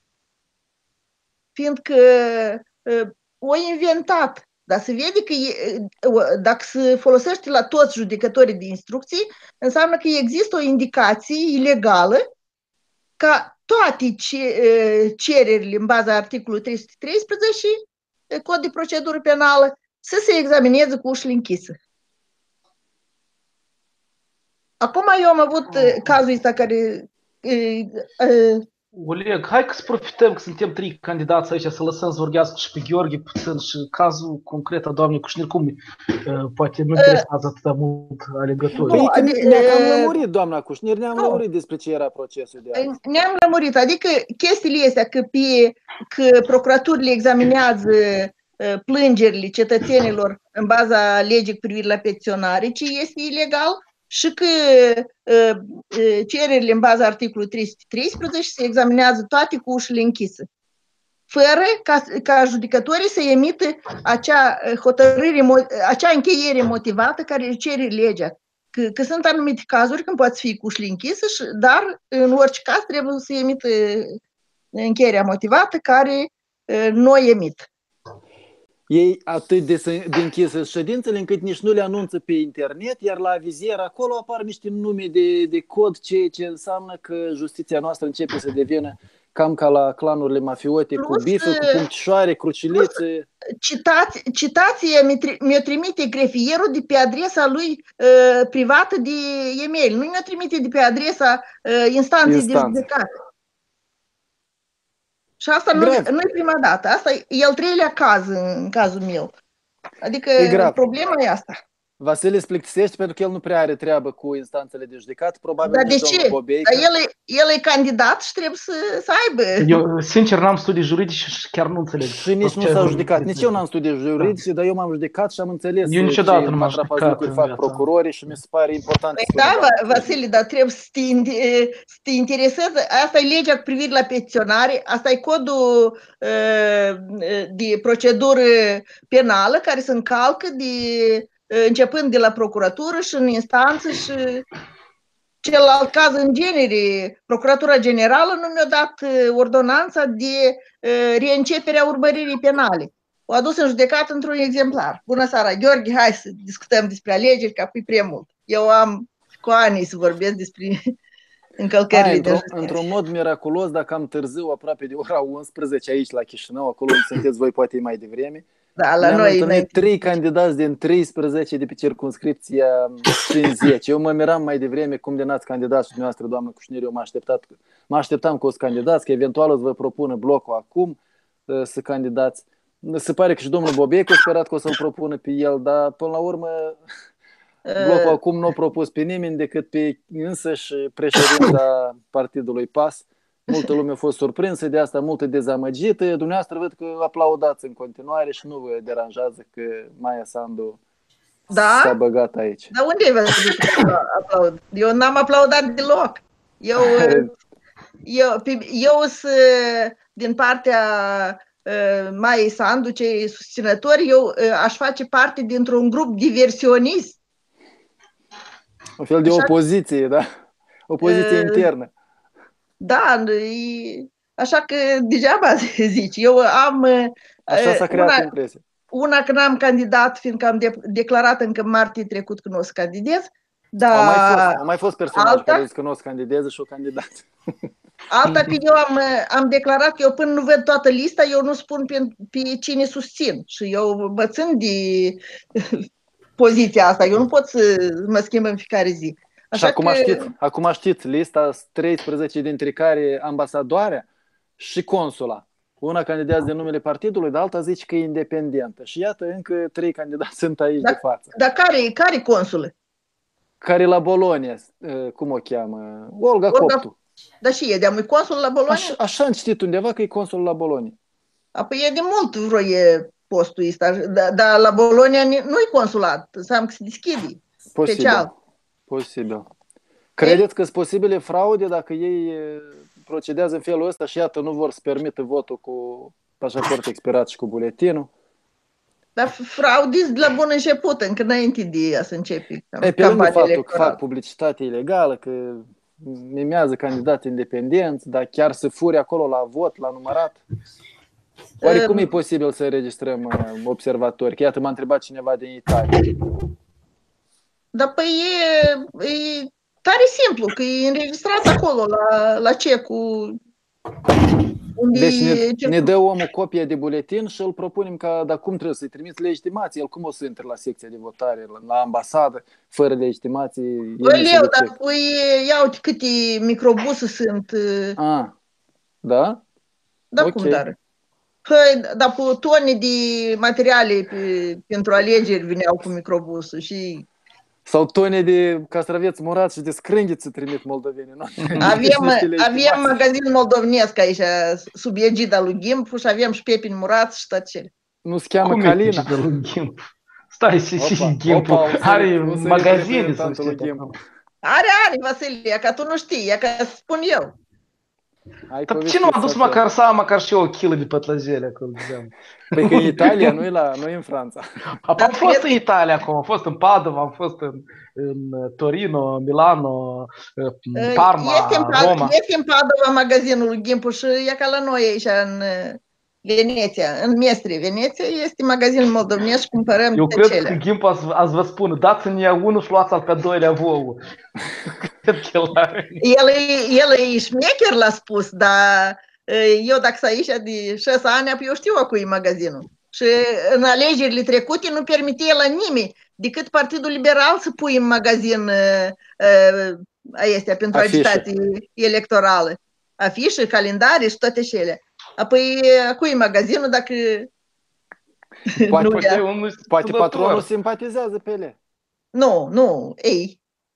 Fiindcă o inventat, dar se vede că dacă se folosește la toți judecătorii de instrucții, înseamnă că există o indicație ilegală ca toate cererile în baza articolului 313 și cod de procedură penală să se examineze cu ușile închise. Acum eu am avut cazul ăsta care... Oleg, hai că să profităm că suntem 3 candidați aici, să lăsăm să vorbească și pe Gheorghe puțin și cazul concret a doamnei Cușnir, cum poate nu interesează atât de mult alegătorii. Ne-am cam lămurit, doamna Cușnir, ne-am lămurit despre ce era procesul de azi. Ne-am lămurit, adică chestiile astea că procuraturile examinează plângerile cetățenilor în baza legii cu privire la petiționare, ce este ilegal, și că cererile în baza articolului 313 se examinează toate cu ușile închise, fără ca judecătorii să emită acea încheiere motivată care cere legea. Că sunt anumite cazuri când poate fi cu ușile închise, dar în orice caz trebuie să emită încheierea motivată care nu o emit. Ei atât de închisă ședințele încât nici nu le anunță pe internet, iar la vizier acolo apar niște nume de cod, ceea ce înseamnă că justiția noastră începe să devină cam ca la clanurile mafiote, cu bifuri, cu punctișoare, crucilițe. Citație mi-o trimite grefierul de pe adresa lui privată de e-mail. Nu mi-o trimite de pe adresa instanței de judecată. Și asta nu e prima dată. Asta e al treilea caz în cazul meu. Adică problema e asta. Vasile îți plictisește pentru că el nu prea are treabă cu instanțele de judecat. Probabil dar de ce? Dar el e candidat și trebuie să aibă. Eu, sincer, n-am studii juridice și chiar nu înțeleg. Și nici nu s-au judecat. Nici eu n-am studii juridice, dar eu m-am judecat și am înțeles eu niciodată nu m-am judecat fac procurorii și mi se pare important. Da, Vasile, dar trebuie să te intereseze. Asta e legea cu privire la petiționare, asta e codul de procedură penală care se încalcă începând de la procuratură și în instanță și celălalt caz în genere. Procuratura Generală nu mi-a dat ordonanța de reînceperea urmăririi penale. O adus în judecată într-un exemplar. Bună seara, Gheorghe, hai să discutăm despre alegeri, că apoi prea mult. Eu am cu ani să vorbesc despre încălcările de justiție. Într-un mod miraculos, dacă am târziu, aproape de ora 11 aici la Chișinău, acolo unde sunteți voi poate mai devreme, da, la ne-am întâlnit 3 candidați din 13 de pe circumscripția 50. Eu mă miram mai devreme cum de n-ați candidat și dumneavoastră, doamnă Cușnir, eu mă așteptam că o să candidați, că eventual o să vă propună blocul acum să candidați. Se pare că și domnul Bobeicu a sperat că o să-l propună pe el, dar până la urmă blocul acum nu a propus pe nimeni decât pe însăși președinta partidului PAS. Multă lume a fost surprinsă de asta, multă dezamăgită. Dumneavoastră văd că aplaudați în continuare și nu vă deranjează că Maia Sandu s-a băgat aici. Dar unde ai văzut că aplaud? Eu n-am aplaudat deloc. Eu sunt din partea Maiei Sandu, cei susținători, eu aș face parte dintr-un grup diversionist. Un fel de opoziție, da? Opoziție internă. Da, așa că degeaba zici. Eu am... Așa s-a creat impresia. Una că n-am candidat, fiindcă am declarat încă martie trecut că nu o să candidez. Au mai fost personaje care zic că nu o să candideze și o candidat. Alta că eu am declarat că eu până nu văd toată lista, eu nu spun pe cine susțin. Și eu mă țin de poziția asta. Eu nu pot să mă schimb în fiecare zi. Așa și acum știți lista 13 dintre care ambasadoarea și consula. Una candidează de numele partidului, dar alta zice că e independentă. Și iată, încă 3 candidați sunt aici de față. Dar care consulă? Care la Bologna, cum o cheamă? Olga Coptu. Dar și e de-a consul la Bologna? Așa am citit undeva că e consul la Bologna. Apoi e de mult vreo postul ăsta, dar la Bologna nu-i consulat, înseamnă că se deschide. Special. Posibil. Credeți că sunt posibile fraude dacă ei procedează în felul ăsta și iată nu vor să permită votul cu pașaport expirat și cu buletinul? Dar fraudiți de la bun început, încă înainte de a să începe pe lângă faptul că fac publicitate ilegală, că mimează candidați independenți, dar chiar să furi acolo la vot, la numărat? Oare cum e posibil să înregistrăm observatori? Că iată m-a întrebat cineva din Italia. Dar păi e tare simplu, că e înregistrat acolo la cecul. Deci ne dă omul copie de buletin și îl propunem ca, dar cum trebuie să-i trimiți legitimație? El cum o să intre la secția de votare, la ambasadă, fără legitimație? Băi, dar păi ia uite câte microbuse sunt. Da? Da, okay. Cum dar? Păi, dar cu tone de materiale pentru alegeri vineau cu microbusă și... Sau tone de castraveți murați și de scrândiți trimit moldovenii, nu? Avem magazin moldovenesc aici, sub egida lui Gimp, și avem și pepini murați și tot cele. Nu se cheamă Calina? Stai, și Gimp are magazine să știi. Are, Vasilie, că tu nu știi, că spun eu. Dar ce nu a dus măcar și eu o kilă de pătlăjele acolo? Păi că în Italia, nu e în Franța. Am fost în Italia acum, am fost în Padova, am fost în Torino, Milano, Parma, Roma. Este în Padova magazinul lui Gimpu și e ca la noi aici în Veneția, în Mestre, Veneția, este magazinul moldovenesc și cumpărăm eu cred că Gimpu ați vă spune, dați-mi unul și luați al pe doilea vouă. El e șmecher, l-a spus, dar Eu dacă sunt aici de 6 ani, eu știu a cui e magazinul. Și în alegerile trecute nu permitea la nimeni decât Partidul Liberal să pui în magazin astea pentru agitație electorală. Afișe, calendare și toate cele. Apoi, a cui e magazinul dacă Poate patronul simpatizează pe ele. Nu, ei.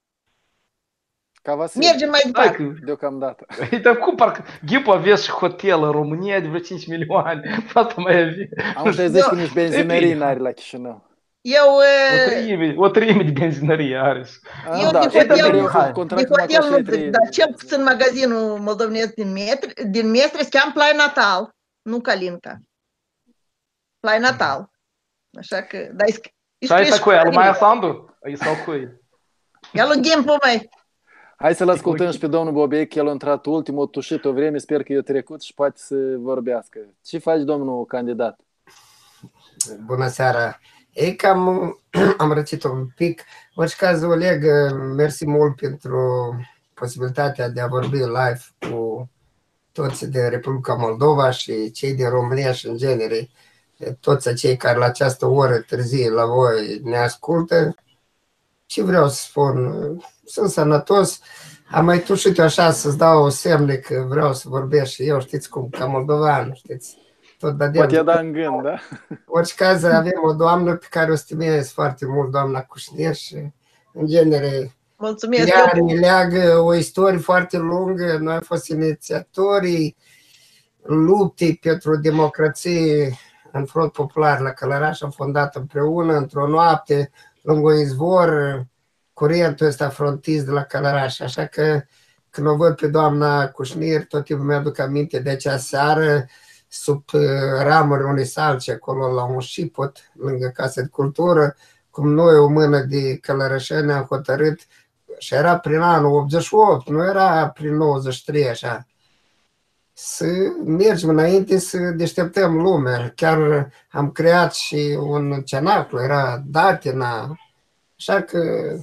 Ca Vasile. Mergem mai departe. Deocamdată. Dar cum parcă Ghipu avea și hotel în România de vreo 5 milioane. Asta mai avea. Am înțeles că nici benzinării n-are la Chișinău. O treime de benzinărie are. Eu de hotel nu zic, dar cel puțin magazinul moldovenesc din Mestre se cheamă Plai Natal, nu Calinca. Plai Natal. Așa că... Și ai такое, al mai Sandu? Ai sau cui? Ia lui Gimpu, mai. Hai să-l ascultăm și pe domnul Bobeic, el a intrat ultimul, tușit o vreme, sper că i-a trecut și poate să vorbească. Ce faci, domnul candidat? Bună seara! Ei cam am răcit un pic. În orice caz, Oleg, mersi mult pentru posibilitatea de a vorbi live cu toți din Republica Moldova și cei din România și în genere, toți cei care la această oră târzie la voi ne ascultă. Ce vreau să spun? Sunt sănătos. Am mai tușit eu așa să-ți dau semne că vreau să vorbesc și eu, știți cum, ca moldovan, știți? Poate da în gând, da? În orice caz avem o doamnă pe care o stimez foarte mult, doamna Cușner, și în genere ea ne leagă o istorie foarte lungă. Noi am fost inițiatorii luptei pentru democrație în Front Popular la Călăraș, am fondat împreună într-o noapte lângă un izvor curentul ăsta frontist de la Călăraș, așa că când o văd pe doamna Cușner, tot timpul mi-aduc aminte de acea seară sub ramuri unei salci acolo la un șipot lângă Casa de Cultură, cum noi o mână de călărășeni am hotărât, și era prin anul 88, nu era prin 93 așa, să mergem înainte să deșteptăm lumea. Chiar am creat și un cenaclu, era Datina, așa că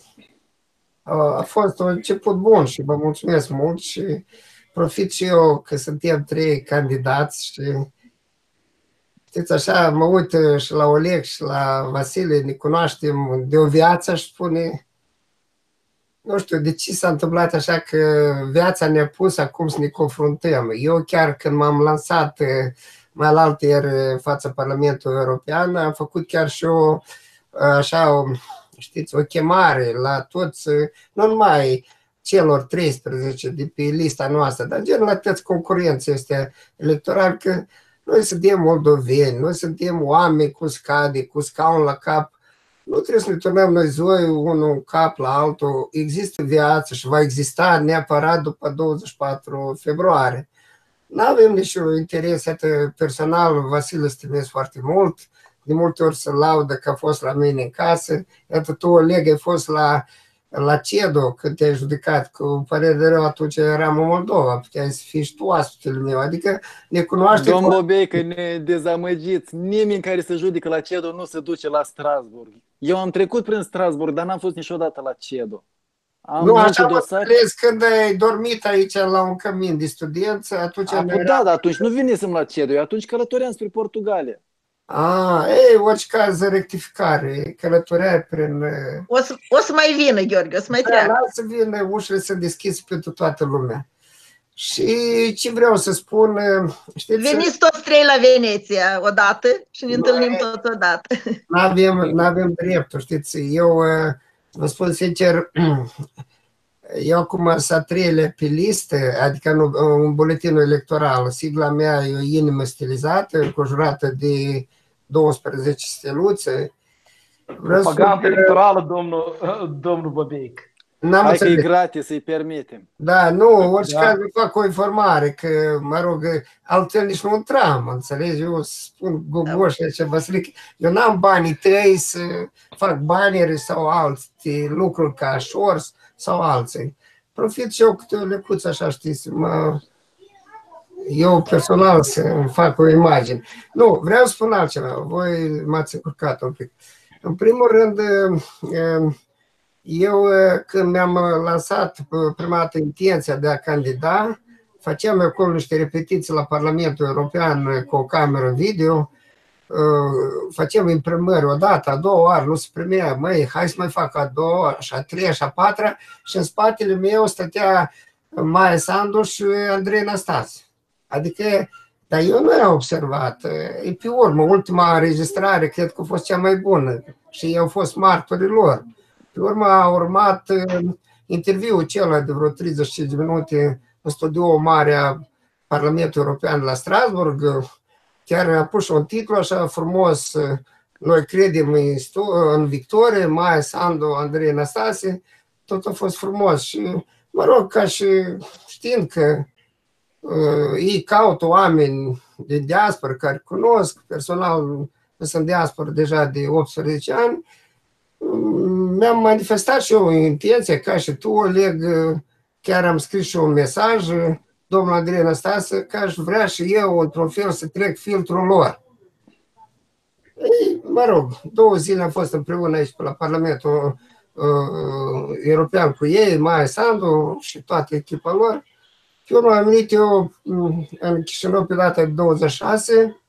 a fost un început bun și vă mulțumesc mult și profit și eu că suntem 3 candidați și știți așa, mă uit și la Oleg și la Vasile, ne cunoaștem de o viață și spune, nu știu de ce s-a întâmplat așa că viața ne-a pus acum să ne confruntăm. Eu chiar când m-am lansat mai la altă în fața Parlamentului European, am făcut chiar și știți, o chemare la toți, nu numai celor 13 de pe lista noastră, dar gen la toți concurenții ăstea electorali, că noi suntem moldoveni, noi suntem oameni cu scade, cu scaun la cap, nu trebuie să ne turnăm noi zoi unul cap la altul, există viață și va exista neapărat după 24 februarie. Nu avem niciun interes personal, Vasile stimez foarte mult, de multe ori se laudă că a fost la mine în casă, iată tu, Oleg, ai fost la CEDO când te-ai judecat, cu părere de rău atunci eram în Moldova, puteai să fii și tu oaspetele meu, adică ne cunoaștem. Domnul Bobei, că ne dezamăgiți, nimeni care se judecă la CEDO nu se duce la Strasburg. Eu am trecut prin Strasburg, dar n-am fost niciodată la CEDO. Nu, așa mă înțeles, când ai dormit aici la un cămin de studență, atunci... Da, atunci nu venisem la CEDO, eu atunci călătoream spre Portugalia. Orice caz, rectificare, călătorea prin... O să mai vină, Gheorghe, o să mai treacă. Da, să vină, ușile sunt deschise pentru toată lumea. Și ce vreau să spun, știți... Veniți toți 3 la Veneția odată și ne întâlnim toți odată. N-avem dreptul, știți, eu vă spun sincer, eu acum sunt 3-lea pe listă, adică în buletinul electoral, sigla mea e o inimă stilizată, înconjurată de 12 steluțe. Propaganda electorală, domnul Bobeic. Hai că e gratis, să-i permitem. Da, nu, orice caz fac o informare, că, mă rog, altfel nici nu intram, înțelegi? Eu spun gogoși aici, Vasilic, eu n-am banii tăi să fac baniere sau alte lucruri ca șors sau alții. Profit și eu câte o lecuță, așa, știți, eu personal să fac o imagine. Nu, vreau să spun altceva, voi m-ați încurcat un pic. În primul rând, eu când mi-am lansat prima dată intenția de a candida, făceam acolo niște repetiții la Parlamentul European cu o cameră video, facem imprimări o dată, a doua oară, nu se primea, măi, hai să mai fac a doua, și a treia, și a patra, și în spatele meu stătea Maia Sandu și Andrei Năstase. Adică, dar eu nu am observat. E pe urmă, ultima înregistrare, cred că a fost cea mai bună și ei au fost martorii lor. Pe urmă a urmat interviul acela de vreo 35 de minute în studioul mare a Parlamentului European la Strasburg. Chiar a pus un titlu așa frumos, noi credem în victorie, Maia Sandu, Andrei Năstase, tot a fost frumos. Și, mă rog, ca și știind că ei caută oameni de diaspora care cunosc, personal sunt în diaspora deja de 18 ani, mi-am manifestat și eu intenția, ca și tu, Oleg, chiar am scris și un mesaj, domnul Andrei Năstase, că aș vrea și eu, într-un fel, să trec filtrul lor. Ei, mă rog, 2 zile am fost împreună aici pe la Parlamentul European cu ei, Maia Sandu și toată echipa lor. Și urmă am venit eu în Chișinău pe data de 26.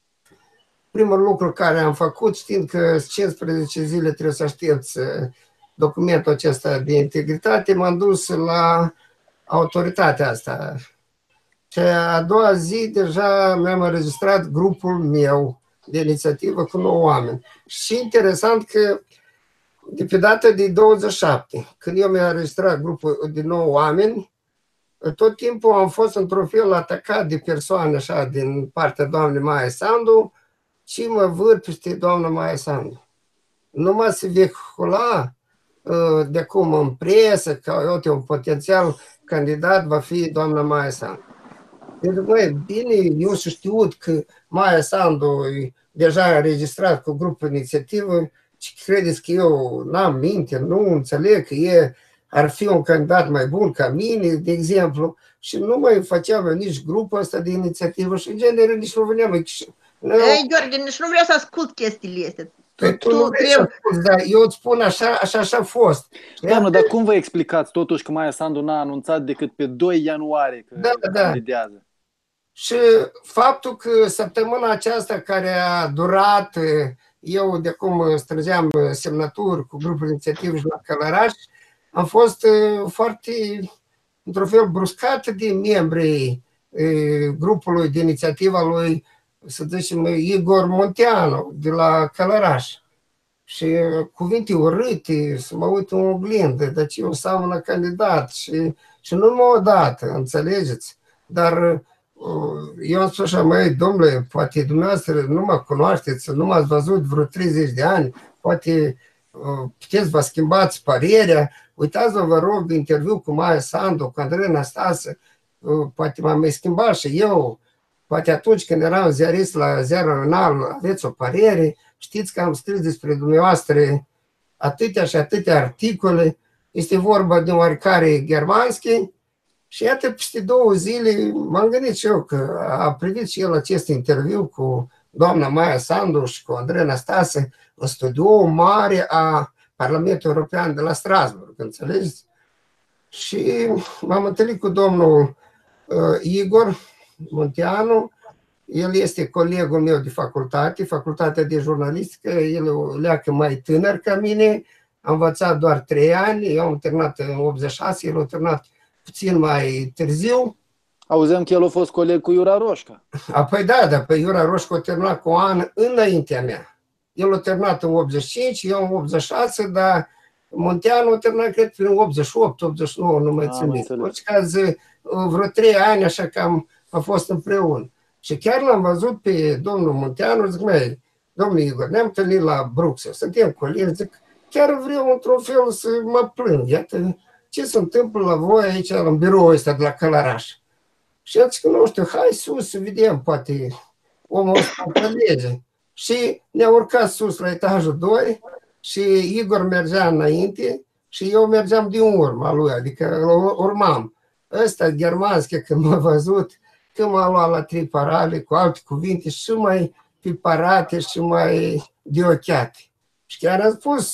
Primul lucru care am făcut, știind că 15 zile trebuie să aștepți documentul acesta de integritate, m-am dus la autoritatea asta. Și a doua zi deja mi-am înregistrat grupul meu de inițiativă cu 9 oameni. Și interesant că de pe data de 27, când eu mi-am înregistrat grupul de 9 oameni, tot timpul am fost într-un fel atacat de persoane așa din partea doamnei Maia Sandu și mă văd peste doamna Maia Sandu. Numai se vehicula de acum în presă că uite, un potențial candidat va fi doamna Maia Sandu. Deci, băi, bine, eu și știut că Maia Sandu e deja înregistrat cu grupul inițiativă și credeți că eu n-am minte, nu înțeleg că ar fi un candidat mai bun ca mine, de exemplu, și nu mai făceam nici grupul ăsta de inițiativă și, în genere, nici nu veneam în Chișinău. Ei, Gheorghe, nici nu vreau să ascult chestiile astea. Tu nu vrei să ascult, dar eu îți spun așa a fost. Doamnă, dar cum vă explicați totuși că Maia Sandu n-a anunțat decât pe 2 ianuarie că candidează? Și faptul că săptămâna aceasta care a durat, eu de acum strângeam semnături cu grupul inițiativ și la Călăraș, am fost foarte, într-un fel, bruscat de membrii grupului de inițiativă lui, să zicem, Igor Munteanu, de la Călăraș. Și cuvinte urâte, să mă uit în oglindă, dar ce eu înseamnă candidat și nu numai odată, înțelegeți? Dar eu am spus așa, măi, domnule, poate dumneavoastră nu mă cunoașteți, nu m-ați văzut vreo 30 de ani, poate puteți vă schimbați părerea, uitați-vă, vă rog, interviu cu Maia Sandu, cu Andrei Năstase, poate m-am mai schimbat și eu, poate atunci când eram ziarist la Ziarul Înalt, aveți o părere, știți că am scris despre dumneavoastră atâtea și atâtea articole, este vorba de oarecare Germanski. Și iată, peste 2 zile m-am gândit și eu că a privit și el acest interviu cu doamna Maia Sandu și cu Andrei Năstase în studioul mare a Parlamentului European de la Strasburg, înțelegeți? Și m-am întâlnit cu domnul Igor Munteanu, el este colegul meu de facultate, facultatea de jurnalistică, el leacă mai tânăr ca mine, am învățat doar 3 ani, eu am terminat în 86, el a terminat puțin mai târziu. Auzeam că el a fost coleg cu Iura Roșca. Apoi da, pe Iura Roșca a terminat cu un an înaintea mea. El a terminat în 85, eu în 86, dar Munteanu a terminat, cred, prin 88, 89, nu mai țin bine. Deci, vreo 3 ani, așa că am fost împreună. Și chiar l-am văzut pe domnul Munteanu, zic, măi, domnul Igor, ne-am întâlnit la Bruxelles, suntem colegi, zic, chiar vreau într-un fel să mă plâng, iată, ce se întâmplă la voi aici, în biroul ăsta de la Călăraș. Și el zice că, nu știu, hai sus să vedem, poate omul ăsta înțelege. Și ne-a urcat sus la etajul 2 și Igor mergea înainte și eu mergeam din urma lui, adică urmam. Ăsta, Germanski, când m-a văzut, că m-a luat la 3 parale, cu alte cuvinte, și mai piparate și mai deocheate. Și chiar am spus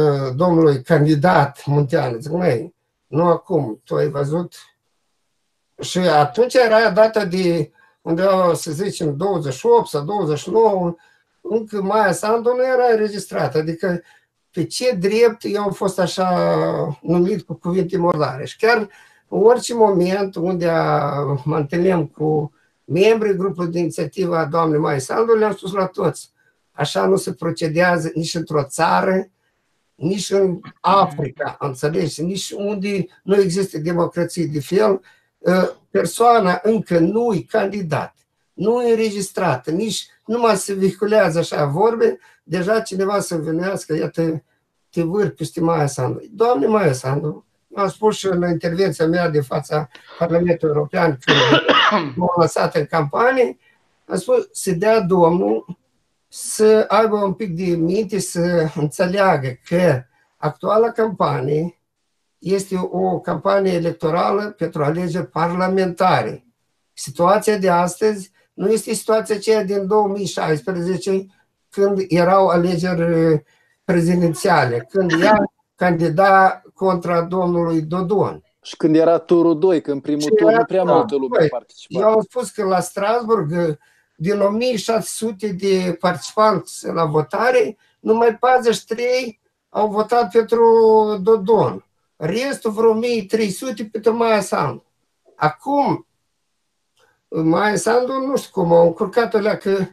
domnului candidat Munteanu, zic, măi, nu acum, tu ai văzut Și atunci era data de undeva, să zicem, 28 sau 29, încă Maia Sandu nu era înregistrată. Adică pe ce drept eu am fost așa numit cu cuvinte murdare. Și chiar în orice moment unde mă întâlneam cu membrii grupului de inițiativă a doamnei Maia Sandu, le-am spus la toți. Așa nu se procedează nici într-o țară, nici în Africa, înțelegi? Nici unde nu există democrație de fel. Persoana încă nu-i candidat, nu e înregistrată, nici numai se vehiculează așa vorbe, deja cineva să venească, iată, te vârf peste Maia Sandu. Doamne Maia Sandu, am spus și în intervenția mea de fața Parlamentului European, când m-am lăsat în campanie, am spus să dea Domnul să aibă un pic de minte, să înțeleagă că actuala campanie este o campanie electorală pentru alegeri parlamentare. Situația de astăzi nu este situația aceea din 2016, când erau alegeri prezidențiale, când ea candida contra domnului Dodon. Și când era turul 2, că în primul tur nu prea multă lume a participat. Eu am spus că la Strasburg, din 1600 de participanți la votare, numai 43 au votat pentru Dodon. Restul, vreo 1300 pentru Maia Sandu. Acum, Maia Sandu, nu știu cum, au încurcat-o că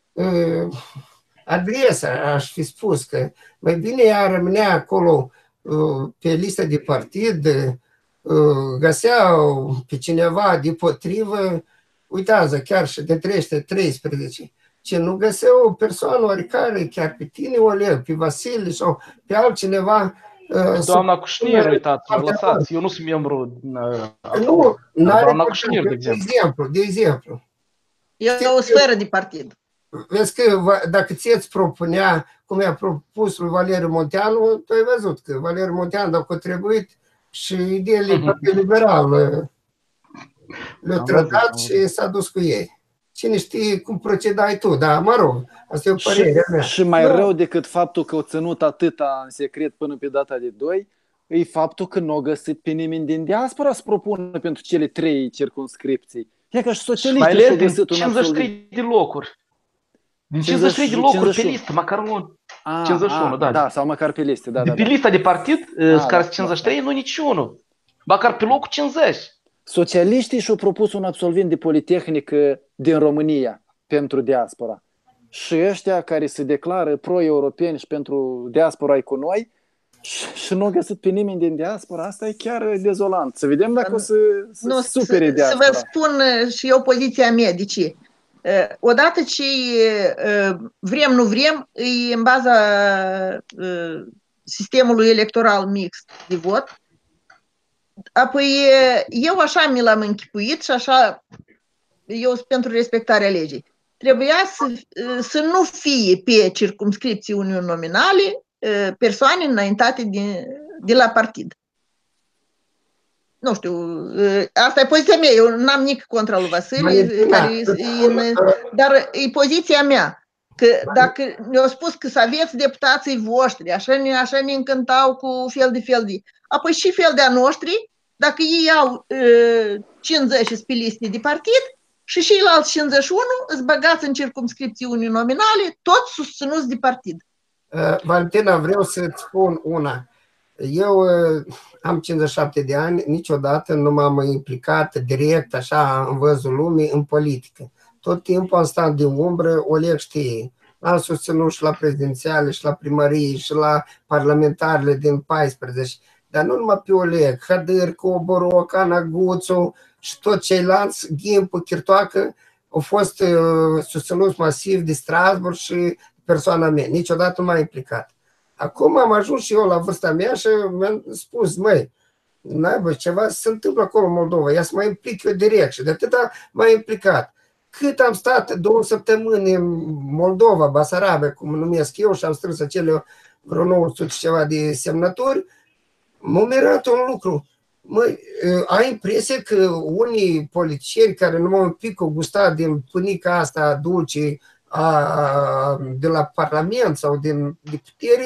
adresa, aș fi spus, că mai bine ea rămânea acolo pe lista de partid, găsea pe cineva deopotrivă, uitează, chiar și de 313, ce nu găsea o persoană oricare, chiar pe tine, Oleg, pe Vasile sau pe altcineva. Doamna Cușnier, uitați, lăsați, eu nu sunt membru. Nu, doamna Cușnier, de exemplu. E o sferă de partid. Vezi că dacă ți-ți propunea, cum i-a propus lui Valeriu Munteanu, tu ai văzut că Valeriu Munteanu, dacă a trebuit, și ideile liberale le-a trădat și s-a dus cu ei. Cine știe cum procedai tu, dar mă rog, asta e o părere mea. Și mai rău decât faptul că o ținut atâta în secret până pe data de 2, e faptul că nu a găsit pe nimeni din diaspora să propună pentru cele 3 circumscripții. E ca și socialiștii și-au găsit un 53 de locuri. Din 53 de locuri pe listă, măcar nu 51, da. Da, sau măcar pe listă, da. Pe lista de partid, care sunt 53, nu niciunul. Măcar pe locul 50. Socialiștii și-au propus un absolvent de Politehnică din România pentru diaspora. Și ăștia care se declară pro-europeni și pentru diaspora cu noi și nu au găsit pe nimeni din diaspora, asta e chiar dezolant. Să vedem dacă o să supere diaspora. Să vă spun și eu poziția mea, de ce? Odată ce vrem, nu vrem, e în baza sistemului electoral mixt de vot. Apoi eu așa mi l-am închipuit și așa eu sunt pentru respectarea legii. Trebuia să nu fie pe circumscripții uninominale persoane înaintate de la partid. Nu știu, asta e poziția mea, eu n-am nici contra lui Vasile, dar e poziția mea. Că dacă ne-au spus că să aveți deputații voștri, așa ne încântau cu fel de. Apoi și fel de-a noștri, dacă ei au 50 pe liste de partid și ceilalți 51 îți băgați în circumscripții uninominale, toți susținuți de partid. Valentina, vreau să-ți spun una. Eu am 57 de ani, niciodată nu m-am implicat direct, așa, în văzul lumii, în politică. Tot timpul am stat din umbră, Oleg știe. Am susținut și la prezidențiale, și la primărie, și la parlamentarele din 14. Dar nu numai pe Oleg, Hădârcă, Oboroc, Ana Guțu și toți ceilalți, Gimpu, Chirtoacă, au fost susținuți masiv de Strasburg și persoana mea. Niciodată nu m-am implicat. Acum am ajuns și eu la vârsta mea și mi-am spus, măi, n-aibă, ceva se întâmplă acolo în Moldova, ia să mă implic eu direct și de atâta m-am implicat. Cât am stat 2 săptămâni în Moldova, Basarabia, cum numesc eu, și am strâns acele vreo 900 și ceva de semnături, m-a mirat un lucru. Măi, ai impresia că unii politicieni care numai un pic au gustat din pânica asta dulce de la Parlament sau din putere,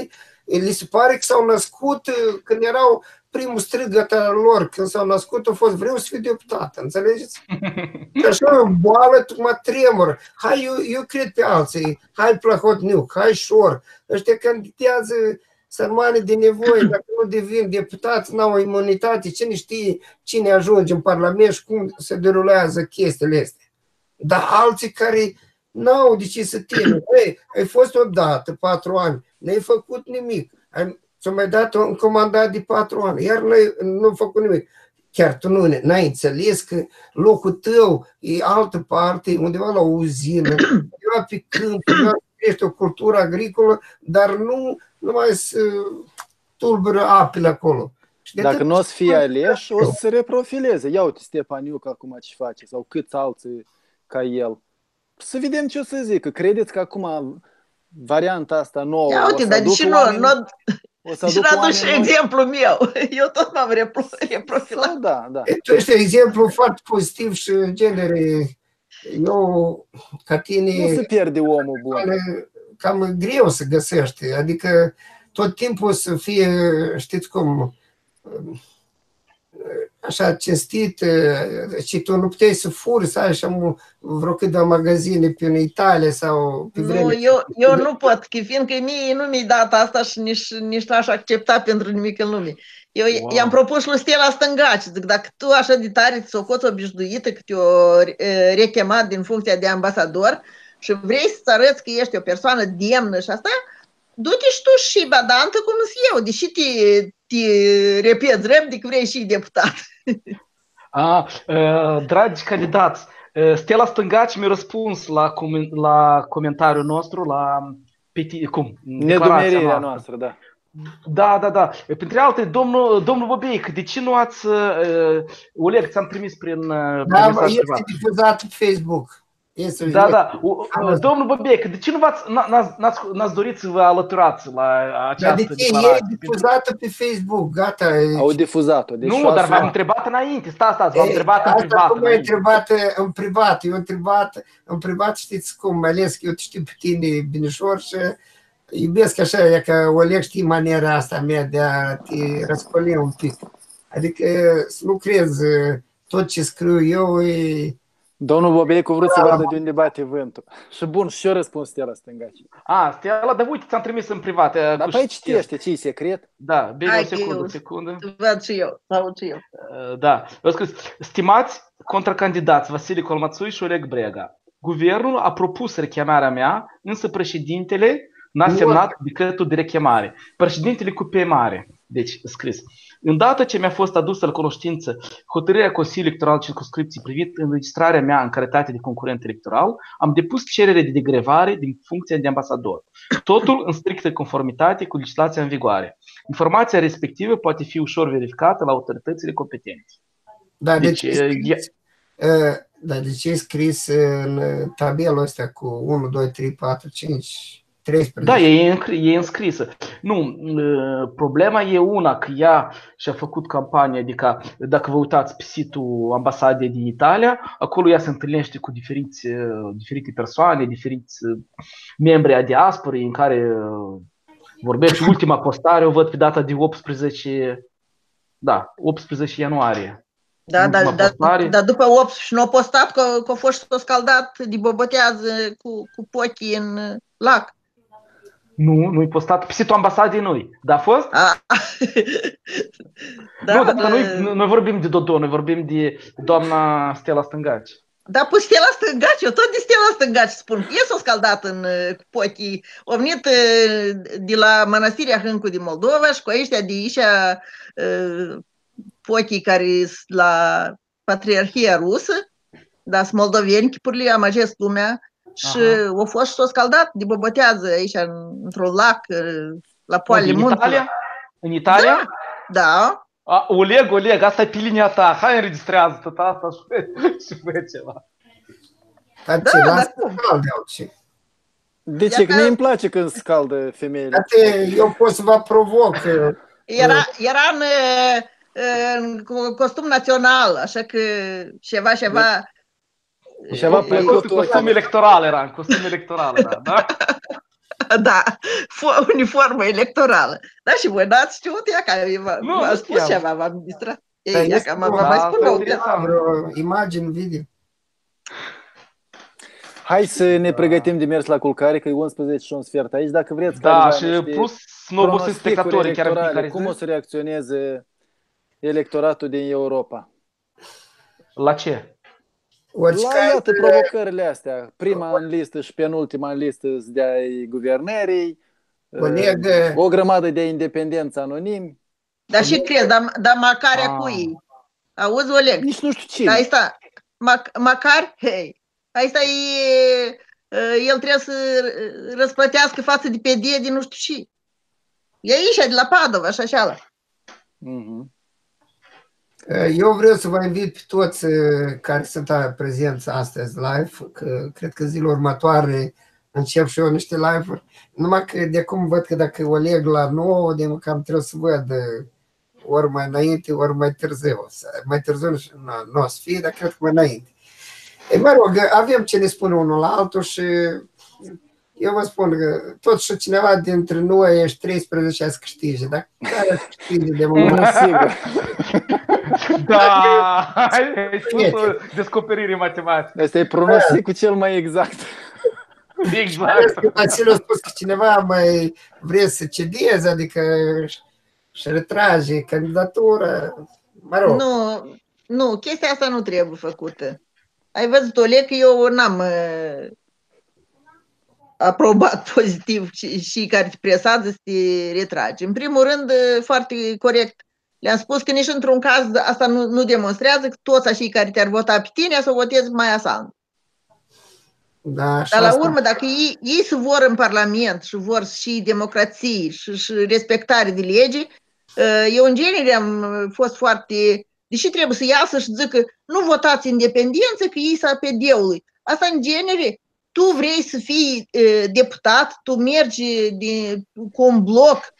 li se pare că s-au născut când erau primul strigăt al lor, când s-au născut, a fost vreau să fiu deputat, înțelegeți? Și așa o boală, mă tremur. Hai, eu cred pe alții, hai Plahotniuc, hai Șor, ăștia candidează sărmane de nevoie, dacă nu devin deputați, n-au o imunitate, cine știe cine ajunge în Parlament și cum se derulează chestiile astea. Dar alții care n-au de ce să teme. Ai fost odată 4 ani, n-ai făcut nimic, ți-a mai dat un comandat de 4 ani, iar nu ai făcut nimic. Chiar tu n-ai înțeles că locul tău e altă parte, undeva la o uzină, undeva pe câmp, undeva crește o cultură agricolă, dar nu mai să tulbură apele acolo. Dacă nu o să fie aleși, o să se reprofileze. Ia uite Stepaniuc acum ce face, sau câți alții ca el. Să vedem ce o să zică. Credeți că acum varianta asta nouă ia uite, dar deși nu aduci exemplul meu. Eu tot m-am reprofilat. Da. Tu ești un exemplu foarte pozitiv și în genere eu, ca tine... Nu se pierde omul bun. Cam greu să găsești. Adică tot timpul să fie, știți cum, așa cinstit, și tu nu puteai să furi, să ai așa vreo câteva magazine pe în Italia sau pe vreme. Nu, eu nu pot, că fiindcă mie nu mi-ai dat asta și nici n-aș accepta pentru nimic în lume. Eu i-am propus lui Stella Stângaci, zic, dacă tu așa de tare ți-o coți obișnuită că te-o rechemat din funcția de ambasador și vrei să-ți arăți că ești o persoană demnă și asta, du-te și tu și badantă cum sunt eu, deși te repeți răbnic, vrei și deputat. Dragi candidați, Stella Stângaci mi-a răspuns la comentariul nostru, la nedumerirea noastră, da. Da. Printre alte, domnul Bobeic, de ce nu ați... Oleg, ți-am trimis prin mesaj privat. Este difuzat pe Facebook. Da. Domnul Bobeic, de ce nu n-ați dorit să vă alăturați la această declarație? E difuzată pe Facebook, gata. Au difuzat-o. Deci nu, dar v-am întrebat înainte. Stați, v-am întrebat în privat. Cum ai întrebat în privat? Eu în privat, știți cum, mai ales că eu te știu pe tine binișor și iubesc așa, e că Oleg știi maniera asta mea de a te răspăli un pic. Adică să nu crezi tot ce scriu eu e... Domnul Bobeicu vrut să vadă de unde bate vântul. Și bun, și eu răspuns Stella Stângaci. Stella, dar uite, ți-am trimis în privat. Dar păi citește, ce-i secret? Da, bine, o secundă. Văd și eu, aud și eu. Da, eu scris, stimați contracandidați Vasile Colmațui și Oleg Brega, guvernul a propus rechemarea mea, însă președintele n-a semnat decretul de rechemare. Președintele cu P mare, deci scris. Îndată ce mi-a fost adusă la cunoștință hotărârea Consiliului Electoral Circumscripției privind înregistrarea mea în calitate de concurent electoral, am depus cerere de degrevare din funcția de ambasador. Totul în strictă conformitate cu legislația în vigoare. Informația respectivă poate fi ușor verificată la autoritățile competente. Da, deci e scris în tabelul ăsta cu 1, 2, 3, 4, 5... 13. Da, e înscrisă. Nu, problema e una că ea și-a făcut campanie, adică dacă vă uitați pe site-ul ambasadei din Italia, acolo ea se întâlnește cu diferite persoane, diferiți membri a diasporei în care vorbește. Ultima postare o văd pe data de 18 ianuarie. Da, dar după 8 și nu a postat că a fost scaldat de bobotează cu pochii în lac. Nu-i postat pe site-ul ambasadei noi. Da, a fost? Noi vorbim de Dodon, noi vorbim de doamna Stella Stângaci. Da, pe Stella Stângaci, eu tot de Stella Stângaci spun. E s-o scaldat în pochii. O venit de la Mănăstirea Hâncu din Moldova și cu ăștia de aici pochii care sunt la Patriarhia Rusă, dar sunt moldoveni, chipurile amăgesc lumea. Și a fost și s-o scaldat de bobotează aici într-un lac la poalele muntelor. În Italia? Da. Oleg, asta e pe linia ta. Hai, înregistrează tot asta și fă ceva. De ce? Că mie îmi place când scaldă femeile. Eu pot să vă provoc. Era în costum național, așa că ceva... Costum electoral era, da? Da, uniformă electorală. Da, și voi n-ați știut ea că v-a spus ceva, v-a administrat. Ei, că m-a mai spus vreo imagini, video. Hai să ne pregătim de mers la culcare, că e 11 și un sfert aici. Dacă vreți, da, și plus snobosiți spectatorii chiar în fiecare zi. Cum o să reacționeze electoratul din Europa? La ce? Iată provocările astea. Prima în listă și penultima în listă de-ai guvernării, o grămadă de independenți anonimi. Dar și crezi, dar Macarea cui? Auzi, Oleg? Nici nu știu cine. Aici sta, Macar, hei, aici sta el trebuie să răsplătească față de PD din nu știu ce. E aici, de la Padova și așa. Eu vreau să vă invit pe toți care sunt prezenți astăzi live, că cred că zilele următoare încep și eu niște live-uri. Numai că de acum văd că dacă Oleg la 9, de cam trebuie să văd ori mai înainte, ori mai târziu. Mai târziu nu o să fie, dar cred că mai înainte. Mă rog, avem ce ne spune unul la altul și eu vă spun că tot și cineva dintre noi ești 13 să câștige, dar care să câștige de moment? Sigur. Da, ai spus o descoperire matematică. Asta e pronosticul cel mai exact. Exact. Vasile a spus că cineva mai vrea să cedeze, adică și retrage candidatura. Mă rog. Nu, chestia asta nu trebuie făcută. Ai văzut, Oleg, că eu n-am aprobat pozitiv și care te presează să te retragi. În primul rând, foarte corect, le-am spus că nici într-un caz asta nu demonstrează că toți așa care te-ar vota pe tine să votezi mai asalm. Da, dar la urmă, dacă ei se vor în Parlament și vor și democrație și respectare de lege, eu în genere am fost foarte... Deși trebuie să iasă și zică nu votați independență că ei sunt PD-ului. Asta în genere, tu vrei să fii deputat, tu mergi cu un bloc,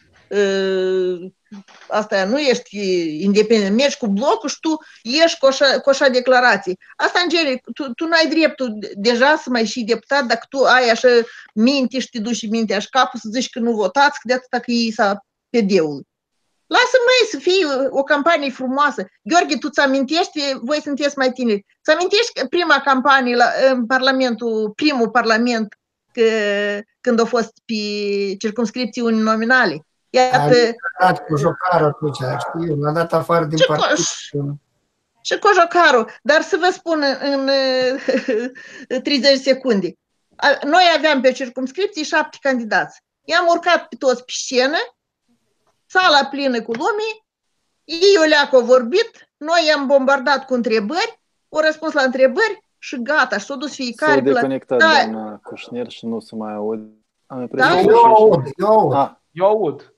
asta nu ești independent, mergi cu blocul și tu ieși cu așa declarație. Asta în genere, tu nu ai dreptul deja să mai și deputat dacă tu ai așa minte și te duci și mintea și capul să zici că nu votați, că de atâta că ei sunt PD-ului. Lasă-mă să fie o campanie frumoasă. Gheorghe, tu ți amintești, voi sunteți mai tineri, ți amintești prima campanie în Parlamentul, primul Parlament, când a fost pe circumscripții uninominale? Iată, a dat cu jocarul atunci, știu, l-a dat afară din partid. Și cu jocarul, dar să vă spun în 30 secunde. Noi aveam pe circumscripții 7 candidați. I-am urcat pe toți pe scenă, sala plină cu lume, ei o leacă au vorbit, noi i-am bombardat cu întrebări, au răspuns la întrebări și gata, și s-au dus fiecare. S-au deconectat doamna Cușner și nu se mai aud. Eu aud.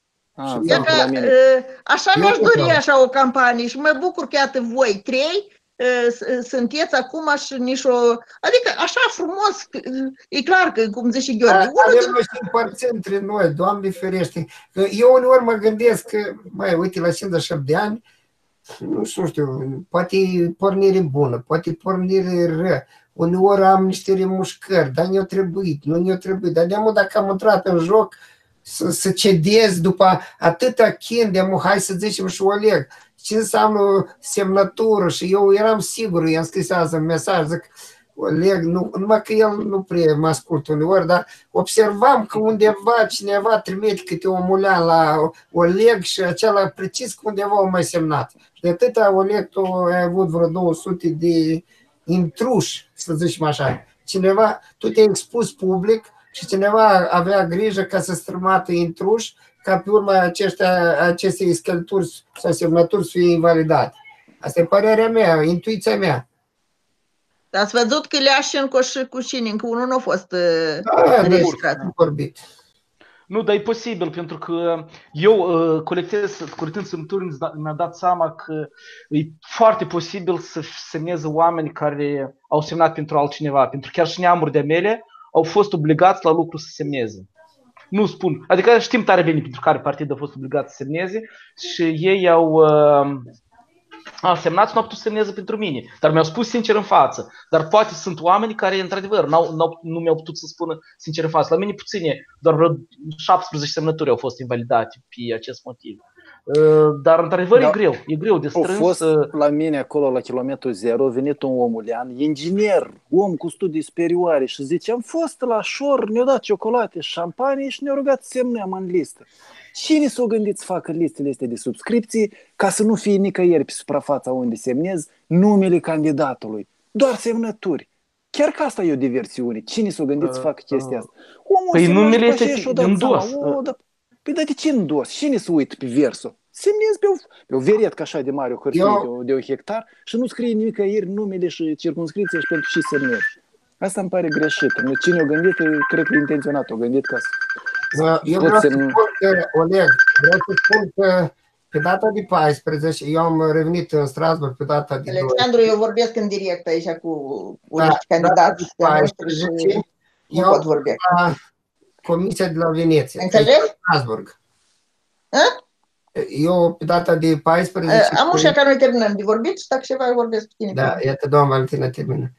Așa mi-aș dori așa o campanie și mă bucur că iată voi trei sunteți acum și nici o... Adică așa frumos, e clar că, cum zice și Gheorghe... Avem noi și împărți între noi, Doamne ferește. Eu uneori mă gândesc că, uite, la 58 de ani, nu știu, poate e pornire bună, poate e pornire rea. Uneori am niște remușcări, dar ne-o trebuit, nu ne-o trebuit. Dar de-amul dacă am intrat în joc, să cedez după atâta chin, de-amul, hai să zicem și Oleg, ce înseamnă semnătură și eu eram sigur, i-am scris azi în mesaj, zic, Oleg, numai că el nu prea mă ascultă uneori, dar observam că undeva cineva trimite câte o mulean la Oleg și acela precis că undeva au mai semnat. Și de atâta, Oleg, tu ai avut vreo 200 de intruși, să zicem așa. Cineva, tu te-ai expus public și cineva avea grijă ca să strămată intruși, ca pe urma acestei schelturi sau semnături să fie invalidate. Asta e părerea mea, intuiția mea. Ați văzut că Leașin și Cușinin, că unul nu a fost înregistrat. Vorbit. Nu, dar e posibil, pentru că eu, colectând semnături, mi-am dat seama că e foarte posibil să semneze oameni care au semnat pentru altcineva, pentru că chiar și neamuri de mele au fost obligați la lucru să semneze. Nu spun, adică știm tare bine pentru care partid a fost obligat să semneze și ei a semnat și nu a putut să semneze pentru mine. Dar mi-au spus sincer în față. Dar poate sunt oameni care, într-adevăr, nu mi-au putut să spună sincer în față. La mine puține, doar vreo 17 semnături au fost invalidate pe acest motiv. Dar, într-adevăr, e greu de strâns. A fost la mine acolo, la kilometru 0, a venit un omulean, inginer, om cu studii superioare și zice, am fost la șor, ne-au dat ciocolate, șampanie și ne-au rugat să semnăm în listă. Cine s-o gândit să facă listele astea de subscripții ca să nu fie nicăieri pe suprafața unde semnez numele candidatului? Doar semnături. Chiar că asta e o diversiune. Cine s-o gândit să facă chestia asta? Păi numele este în dos. Păi dar de ce în dos? Cine se uită pe versul? Semnezi pe o veretcă așa de mare, o hârtie de 1 hectar și nu scrie nicăieri numele și circumscripția și pentru ce semnezi. Asta îmi pare greșit. Cine o gândit, cred că intenționat o gândit ca să... Eu vreau să spun că, Oleg, pe data de 14, eu am revenit în Strasbourg pe data de 2. Alexandru, eu vorbesc în direct aici cu unici candidați de noștri și nu pot vorbi. La Comisia de la Veneția. Înțelegi? Strasbourg. Eu pe data de 14... Am ușa că noi terminăm de vorbit și dacă ceva vorbesc cu tine. Da, iată, doamna Valentina termină.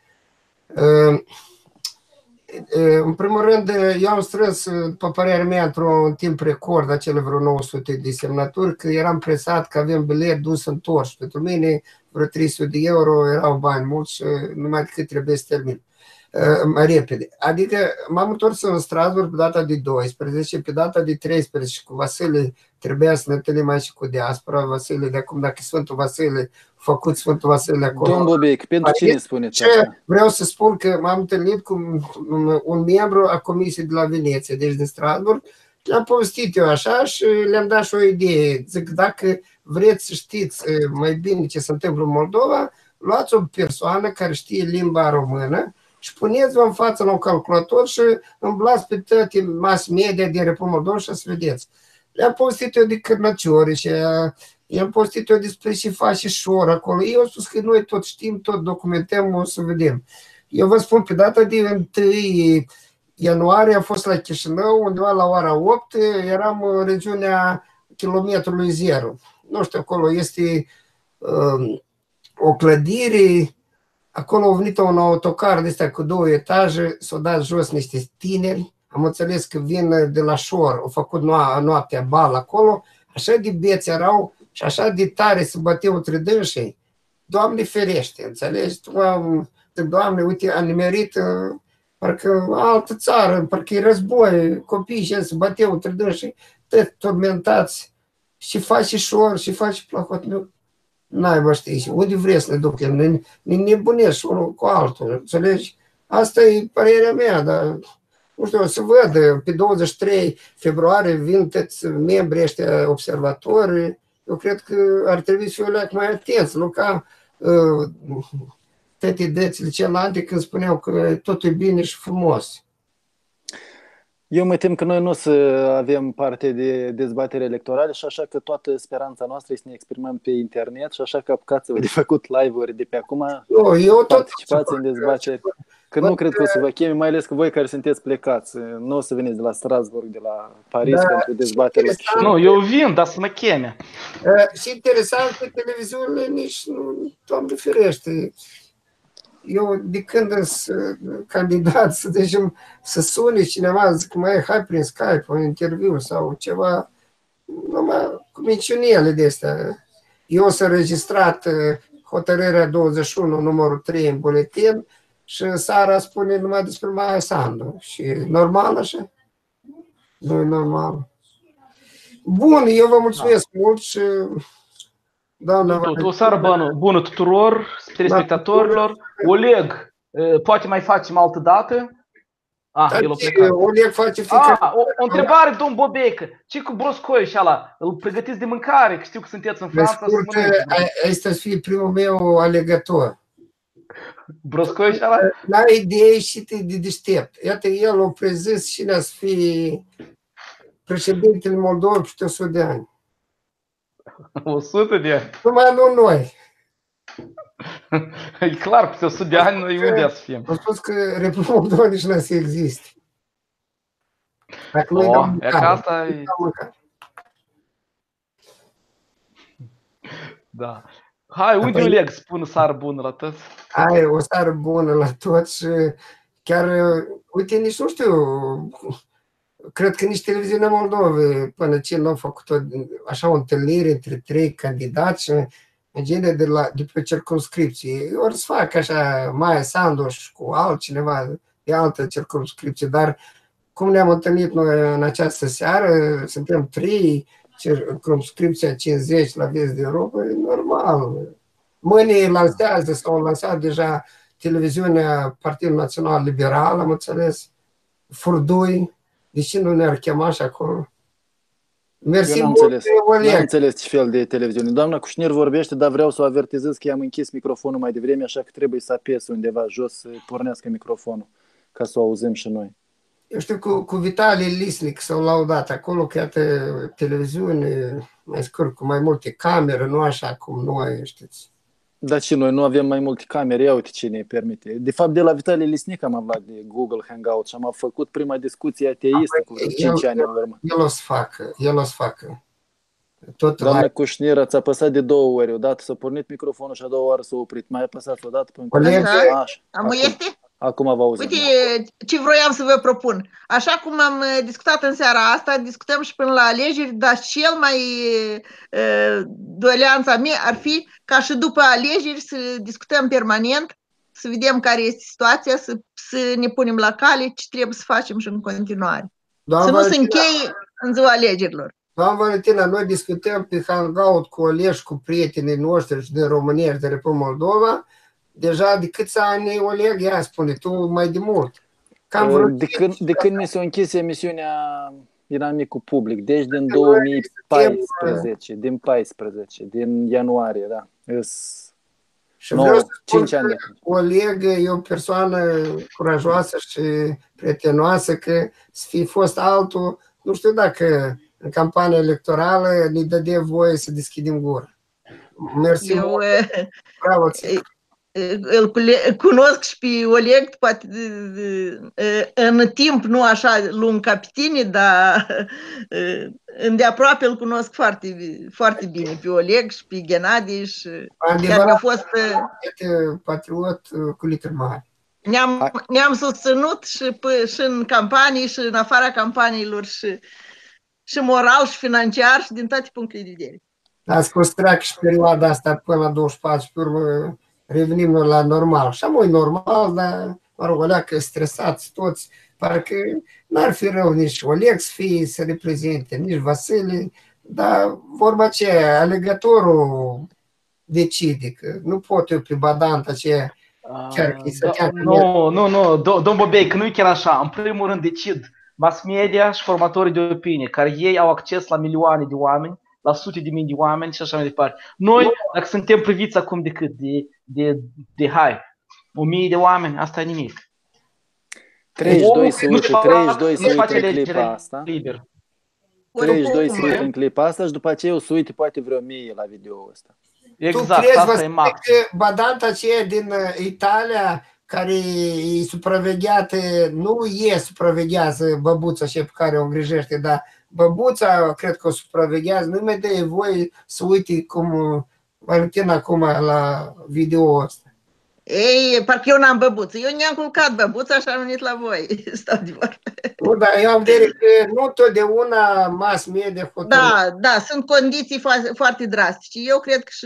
În primul rând, eu am strâns, după părerea mea, într-un timp record, acele vreo 900 de semnături, că eram presat că avem bilet dus întors. Pentru mine, vreo 300 de euro erau bani mulți și numai decât trebuie să termin mai repede. Adică m-am întors în Strasbourg pe data de 12, pe data de 13 cu Vasile trebuia să ne întâlnim aici cu diaspora, Vasile de acum, dacă Sfântul Vasile, făcut Sfântul Vasile acolo. Domnul Bobec, pentru cine spuneți asta? Vreau să spun că m-am întâlnit cu un membru a Comisiei de la Veneția, deci din Strasbourg, le-am povestit eu așa și le-am dat și o idee. Zic, dacă vreți să știți mai bine ce se întâmplă în Moldova, luați o persoană care știe limba română și puneți-vă în față la un calculator și îmblați pe toate mass media din Republica Moldova și să vedeți. Le-am povestit eu de Cârnăciori și i-am povestit eu despre ce face șor acolo. Eu am spus că noi tot știm, tot documentăm, o să vedem. Eu vă spun, pe data de 1 ianuarie am fost la Chișinău, undeva la ora 8, eram în regiunea kilometrului 0. Nu știu, acolo este o clădire, acolo a venit un autocar de ăsta cu 2 etaje, s-au dat jos niște tineri, am înțeles că vin de la șor, au făcut noaptea bal acolo, așa de beți erau și așa de tare se băteau între dânsii. Doamne ferește, înțelegi? Doamne, uite, am nimerit parcă altă țară, parcă e război, copiii și se băteau între dânsii, tormentați, și faci șor, și faci plăcut. N-ai bă știi, unde vrei să ne ducem? Ne nebunești unul cu altul, înțelegi? Asta e părerea mea, dar nu știu, o să văd, pe 23 februarie vin toți membrii ăștia observatori, eu cred că ar trebui să fiu mai atenți, nu ca toate dățile celelalte când spuneau că totul e bine și frumos. Eu mă tem că noi nu o să avem parte de dezbatere electorale și așa că toată speranța noastră este să ne exprimăm pe internet și așa că apucați-vă de făcut live-uri de pe acum, participați în dezbatere. Că nu cred că o să vă cheme, mai ales că voi care sunteți plecați, nu o să veniți de la Strasbourg, de la Paris pentru dezbatere la Chișinău. Nu, eu vin, dar să mă cheme. Și interesant că televiziunile nici nu, Doamne ferește, eu de când sunt candidat să sune cineva, zic mai hai prin Skype, un interviu sau ceva, numai cu minciunile de astea. Eu sunt înregistrat hotărârea 21, numărul 3 în buletin și Sara spune numai despre Maia Sandu. Și normal așa? Nu e normal. Bun, eu vă mulțumesc mult și o seară bună tuturor, telespectatorilor. Oleg, poate mai facem altă dată? El a plecat. Oleg face fiecare... O întrebare, domn Bobec. Ce cu broscoi și ala? Îl pregătiți de mâncare? Că știu că sunteți în Franța. Asta să fie primul meu alegător. Broscoi și ala? N-ai idee și te deștept. Iată, el a prezis și să fie președintele Moldovei peste 100 de ani. 100 de ani? Numai nu noi. E clar, peste 100 de ani noi unde să fim? Am spus că Republica Moldova nici nu să existe. Dacă noi dăm mâncare. Da. Hai, unde Oleg spun seară bună la toți? Hai, o seară bună la toți și chiar, uite, nici nu știu, cred că nici televiziunea Moldova până ce nu au făcut așa o întâlnire între 3 candidați și în genere de pe circumscripție. Ori să fac așa Maia Sandoș cu altcineva de altă circumscripție, dar cum ne-am întâlnit noi în această seară, suntem 3, circumscripția 50 la Vest de Europa, e normal. Mâine lansează sau au lansat deja televiziunea Partidul Național Liberal, am înțeles, Furdui, de ce nu ne-ar chema și acolo? Mersi Eu n-am înțeles ce fel de televiziune. Doamna Cușnir vorbește, dar vreau să o avertizez că i-am închis microfonul mai devreme, așa că trebuie să apes undeva jos să pornească microfonul, ca să o auzim și noi. Eu știu cu Vitalie Lisnic s-au laudat acolo că iată televiziune mai scurt, cu mai multe camere, nu așa cum noi, știți. Dar și noi nu avem mai multe camere, ia uite ce ne permite. De fapt, de la Vitalie Lisnic am aflat de Google Hangout și am făcut prima discuție ateistă cu 5 ani în urmă. El o să facă. Doamna Cușnir, ați apăsat de 2 ori, odată s-a pornit microfonul și a doua oară s-a oprit. Mai apăsați odată? Acum vă auzim. Uite ce vroiam să vă propun. Așa cum am discutat în seara asta, discutăm și până la alegeri, dar cel mai doleanța mea ar fi ca și după alegeri să discutăm permanent, să vedem care este situația, să ne punem la cale ce trebuie să facem și în continuare. Să nu se încheie în ziua alegerilor. Doamna Valentina, noi discutăm pe Hangout cu Oleg, cu prietenii noștri și din România și de Republica Moldova. Deja de câți ani, Oleg, ia spune, tu mai de mult. De când mi s-a închis emisiunea Inamicul Public, deci din 2014, din ianuarie, da. Și vreau să spun că Oleg e o persoană curajoasă și prietenoasă, că să fi fost altul, nu știu dacă în campania electorală ne dădea voie să deschidem gura. Mersi mult. Bravo ție. Îl cunosc și pe Oleg, poate în timp nu așa lung ca pe tine, dar îndeaproape îl cunosc foarte, foarte bine pe Oleg și pe Ghenadi și chiar că a fost patriot cu literi mari. Ne-am susținut și în campanii și în afara campaniilor și moral și financiar și din toate punctele de vedere. Ați scos treacă și perioada asta până la 24 și pe urmă revenim la normal. Și amoi normal, dar, mă rog, alea că stresați toți, parcă n-ar fi rău nici Oleg să fie, să reprezinte, nici Vasile, dar vorba aceea, alegătorul decide, că nu pot eu pe badanta aceea, chiar că să Nu, domn Bobei, că nu e chiar așa. În primul rând decid mass media și formatorii de opinie, care ei au acces la milioane de oameni, la sute de mii de oameni și așa mai departe. Noi, dacă suntem priviți acum de cât? De 1000 de oameni, asta e nimic. 32 se uită în clipa asta. 32 se uită în clipa asta și după aceea o să uite poate vreo 1000 la video ăsta. Exact, asta e max. Badanta aceea din Italia, care e supravegheată, nu e supraveghează băbuța și pe care o îngrijește, dar băbuța, cred că o supraveghează, nu mi-e dă voie să uite cum Valentina acum la video ăsta. Ei, parcă eu n-am băbuță. Eu ne-am culcat băbuța și am venit la voi. Stau de vorbă. Nu, dar eu am vedere că nu totdeauna mass media hotărâște. Da, sunt condiții foarte drastice. Eu cred că și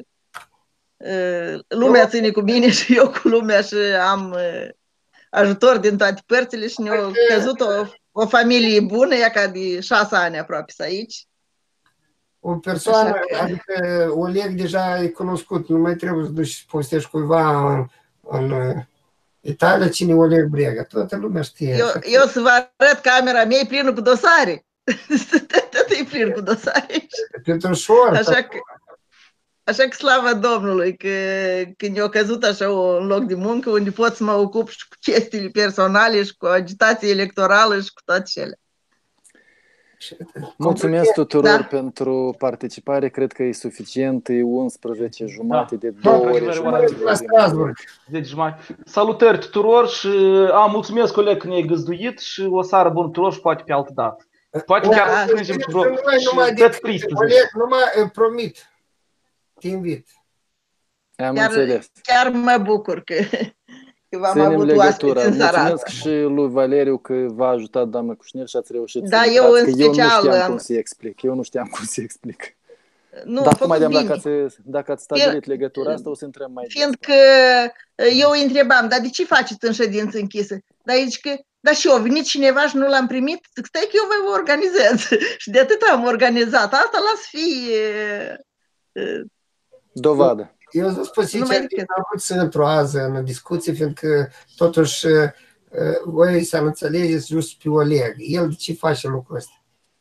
lumea ține cu mine și eu cu lumea și am ajutor din toate părțile și ne-a căzut o familie bună, ea ca de 6 ani aproape aici. O persoană, adică Oleg deja e cunoscut, nu mai trebuie să duci să postești cuiva în Italia cine e Oleg Brega, toată lumea știe. Eu să vă arăt camera mea, e plină cu dosare. Tot e plin cu dosare. Pentru ușor. Așa că slavă Domnului, că când eu căzut așa un loc de muncă unde pot să mă ocup și cu chestiile personale și cu agitație electorală și cu toate cele. Mulțumesc tuturor pentru participare, cred că e suficient, e 11:30 de 2 ore jumătate. Salutări tuturor și mulțumesc coleg că ne-ai găzduit și o seară bună tuturor și poate pe altă dată. Poate chiar să strângem și vreo. Numai promit, te invit. Am înțeles. Chiar mă bucur că v-am Ținem avut legătura. oaspeți în seara Mulțumesc asta. și lui Valeriu că v-a ajutat doamna Cușnir și ați reușit Da, să eu intrați, în că eu nu special știam am- cum să-i explic. Eu nu știam cum să-i explic. Nu, Dar a acum, făcut bine. dacă ați stabilit legătura asta, o să intrăm mai des. Fiindcă eu îi întrebam, dar de ce faceți în ședință închisă? Dar zici că, da și eu, a venit cineva și nu l-am primit? Zic, stai că eu vă organizez. Și de atât am organizat. Asta las fi... Dovadă. Eu să spun Nu sincer, mai că decât. n-am vrut să intru azi în discuție, fiindcă totuși voi să înțelegeți just pe Oleg. El de ce face lucrul ăsta?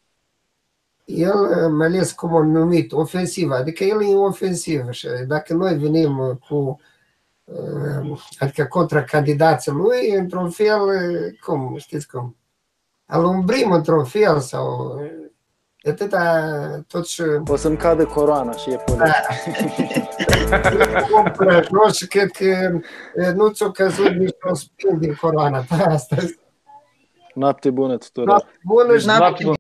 El, mai ales cum a numit, ofensivă, adică el e ofensivă și dacă noi venim cu, adică contra candidații lui, într-un fel, cum, știți cum, alumbrim într-un fel sau de atâta totuși... O să-mi cadă coroana și e Nu, și cred că nu ți-o căzut nici un spin din coroana ta astăzi. Noapte bună tuturor! Noapte bună și Noapte bună.